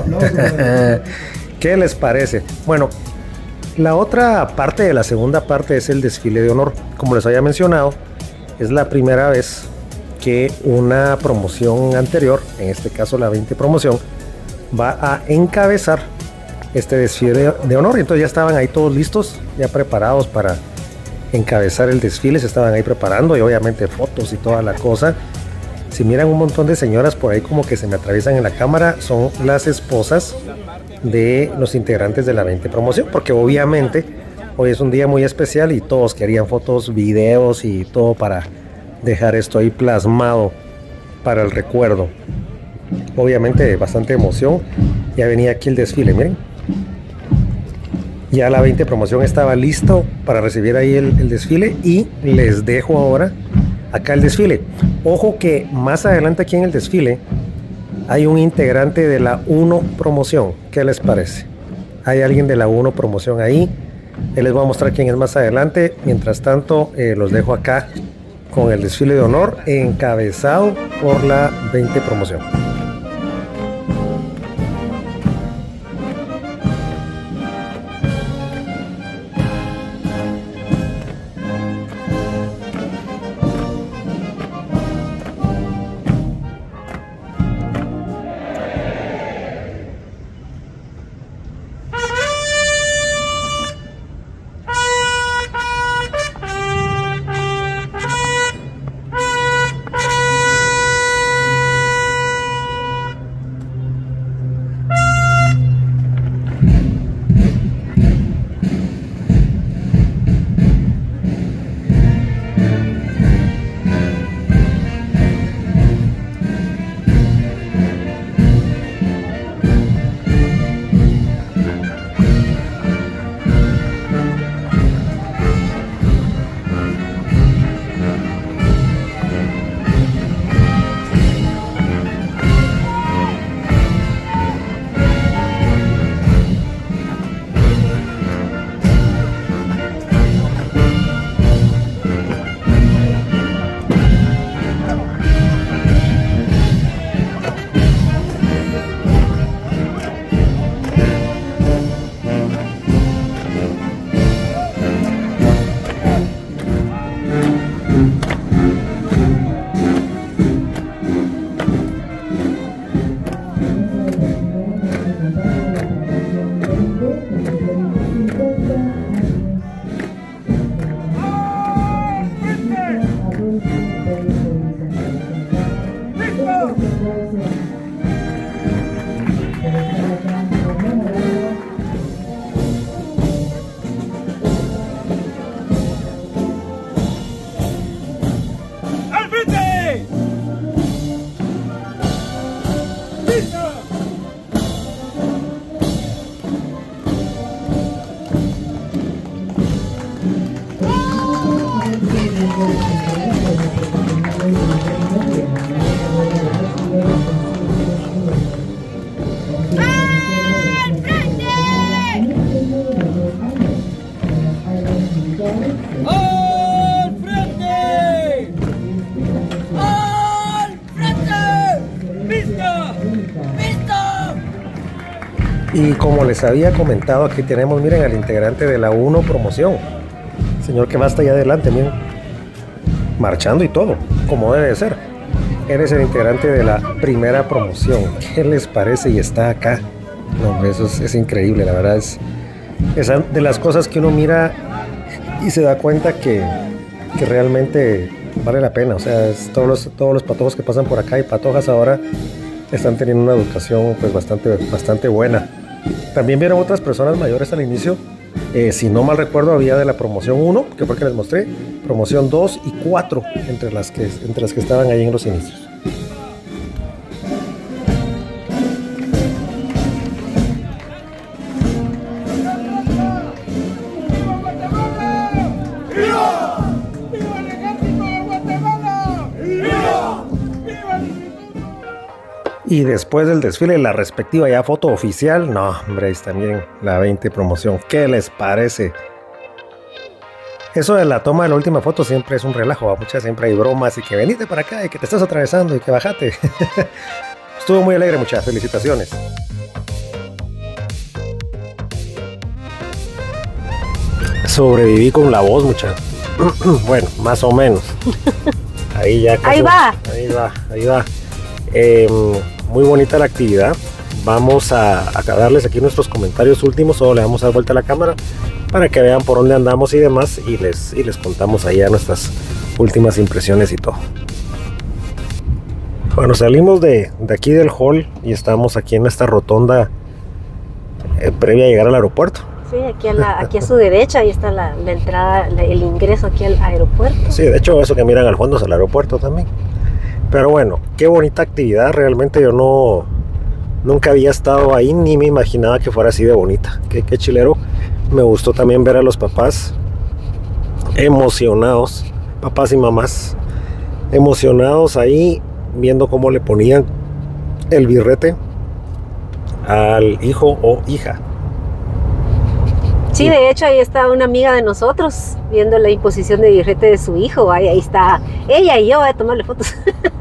¿Qué les parece? Bueno, la otra parte de la segunda parte es el desfile de honor. Como les había mencionado, es la primera vez que una promoción anterior, en este caso la veinte promoción, va a encabezar este desfile de honor. Entonces ya estaban ahí todos listos, ya preparados para encabezar el desfile, se estaban ahí preparando, y obviamente fotos y toda la cosa. Si miran un montón de señoras por ahí como que se me atraviesan en la cámara, son las esposas de los integrantes de la veinte promoción, porque obviamente hoy es un día muy especial y todos querían fotos, videos y todo para dejar esto ahí plasmado para el recuerdo. Obviamente bastante emoción. Ya venía aquí el desfile, miren. Ya la veinte promoción estaba listo para recibir ahí el, el desfile, y les dejo ahora acá el desfile. Ojo que más adelante aquí en el desfile hay un integrante de la uno promoción. ¿Qué les parece? Hay alguien de la uno promoción ahí. Él les va a mostrar quién es más adelante. Mientras tanto, eh, los dejo acá con el desfile de honor encabezado por la veinte promoción. Y como les había comentado, aquí tenemos, miren, al integrante de la uno promoción. Señor que va hasta allá adelante, miren. Marchando y todo, como debe de ser. Eres el integrante de la primera promoción. ¿Qué les parece? Y está acá. No, eso es, es increíble, la verdad. Es, es de las cosas que uno mira y se da cuenta que, que realmente vale la pena. O sea, es todos, los, todos los patojos que pasan por acá y patojas ahora están teniendo una educación pues bastante, bastante buena. También vieron otras personas mayores al inicio. Eh, si no mal recuerdo, había de la promoción uno, que fue que les mostré, promoción dos y cuatro, entre las que, entre las que estaban ahí en los inicios. Y después del desfile, la respectiva ya foto oficial. No, hombre, ahí también la veinte promoción. ¿Qué les parece? Eso de la toma de la última foto siempre es un relajo. A muchas siempre hay bromas y que venite para acá y que te estás atravesando y que bajate. Estuvo muy alegre, muchas felicitaciones. Sobreviví con la voz, mucha. Bueno, más o menos. Ahí ya. Ahí va. Ahí va, ahí va. Eh, muy bonita la actividad. Vamos a, a darles aquí nuestros comentarios últimos. Solo le vamos a dar vuelta a la cámara para que vean por dónde andamos y demás, y les, y les contamos ahí a nuestras últimas impresiones y todo. Bueno, salimos de, de aquí del hall y estamos aquí en esta rotonda eh, previa a llegar al aeropuerto. Sí, aquí a, la, aquí a su derecha, ahí está la, la entrada, la, el ingreso aquí al aeropuerto. Sí, de hecho eso que miran al fondo es el aeropuerto también. Pero bueno, qué bonita actividad. Realmente yo no nunca había estado ahí, ni me imaginaba que fuera así de bonita. Qué, qué chilero. Me gustó también ver a los papás emocionados, papás y mamás emocionados ahí, viendo cómo le ponían el birrete al hijo o hija. Sí, de hecho ahí está una amiga de nosotros viendo la imposición de birrete de su hijo. Ahí, ahí está ella y yo a tomarle fotos.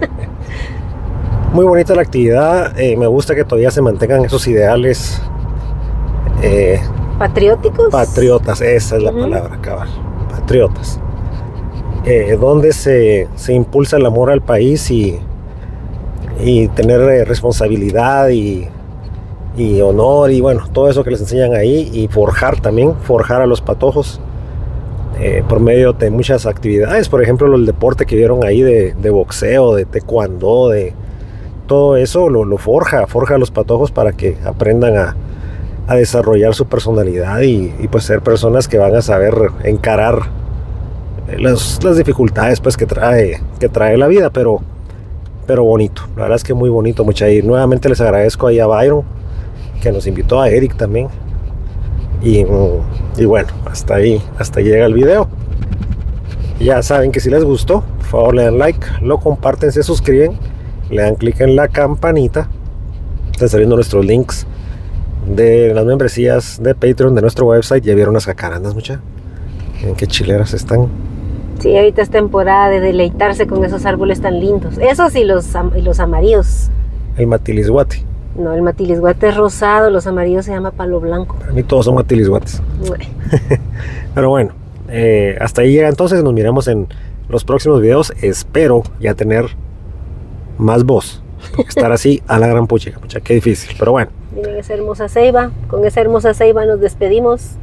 Muy bonita la actividad. Eh, me gusta que todavía se mantengan esos ideales eh, patrióticos. Patriotas, esa es la uh-huh. palabra, cabal. Patriotas. Eh, donde se, se impulsa el amor al país y, y tener eh, responsabilidad y y honor y bueno, todo eso que les enseñan ahí, y forjar también, forjar a los patojos eh, por medio de muchas actividades, por ejemplo el deporte que vieron ahí de, de boxeo, de taekwondo, de todo eso lo, lo forja, forja a los patojos para que aprendan a, a desarrollar su personalidad y, y pues ser personas que van a saber encarar las, las dificultades pues que trae, que trae la vida, pero, pero bonito, la verdad es que muy bonito, mucha. Y nuevamente les agradezco ahí a Byron, que nos invitó, a Eric también, y, y bueno, hasta ahí, hasta ahí llega el video. Ya saben que si les gustó, por favor le dan like, lo comparten, se suscriben, le dan clic en la campanita. Están saliendo nuestros links de las membresías de Patreon de nuestro website. Ya vieron las jacarandas, mucha, miren qué chileras están. Sí, ahorita es temporada de deleitarse con esos árboles tan lindos, esos y los, y los amarillos. El matilisguate. No, el matilisguate es rosado, los amarillos se llama palo blanco. Para mí todos son matilisguates. Pero bueno, eh, hasta ahí llega entonces. Nos miramos en los próximos videos. Espero ya tener más voz. Estar así a la gran puchica, mucha, qué difícil, pero bueno. Miren esa hermosa ceiba. Con esa hermosa ceiba nos despedimos.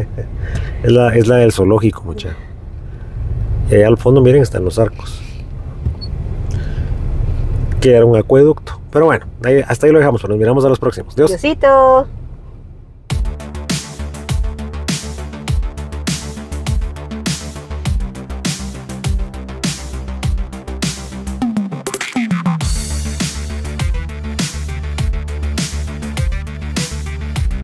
es, la, es la del zoológico, mucha. Y allá al fondo miren están los arcos. que era un acueducto. Pero bueno, ahí, hasta ahí lo dejamos, pero nos miramos a los próximos. Dios. Diosito.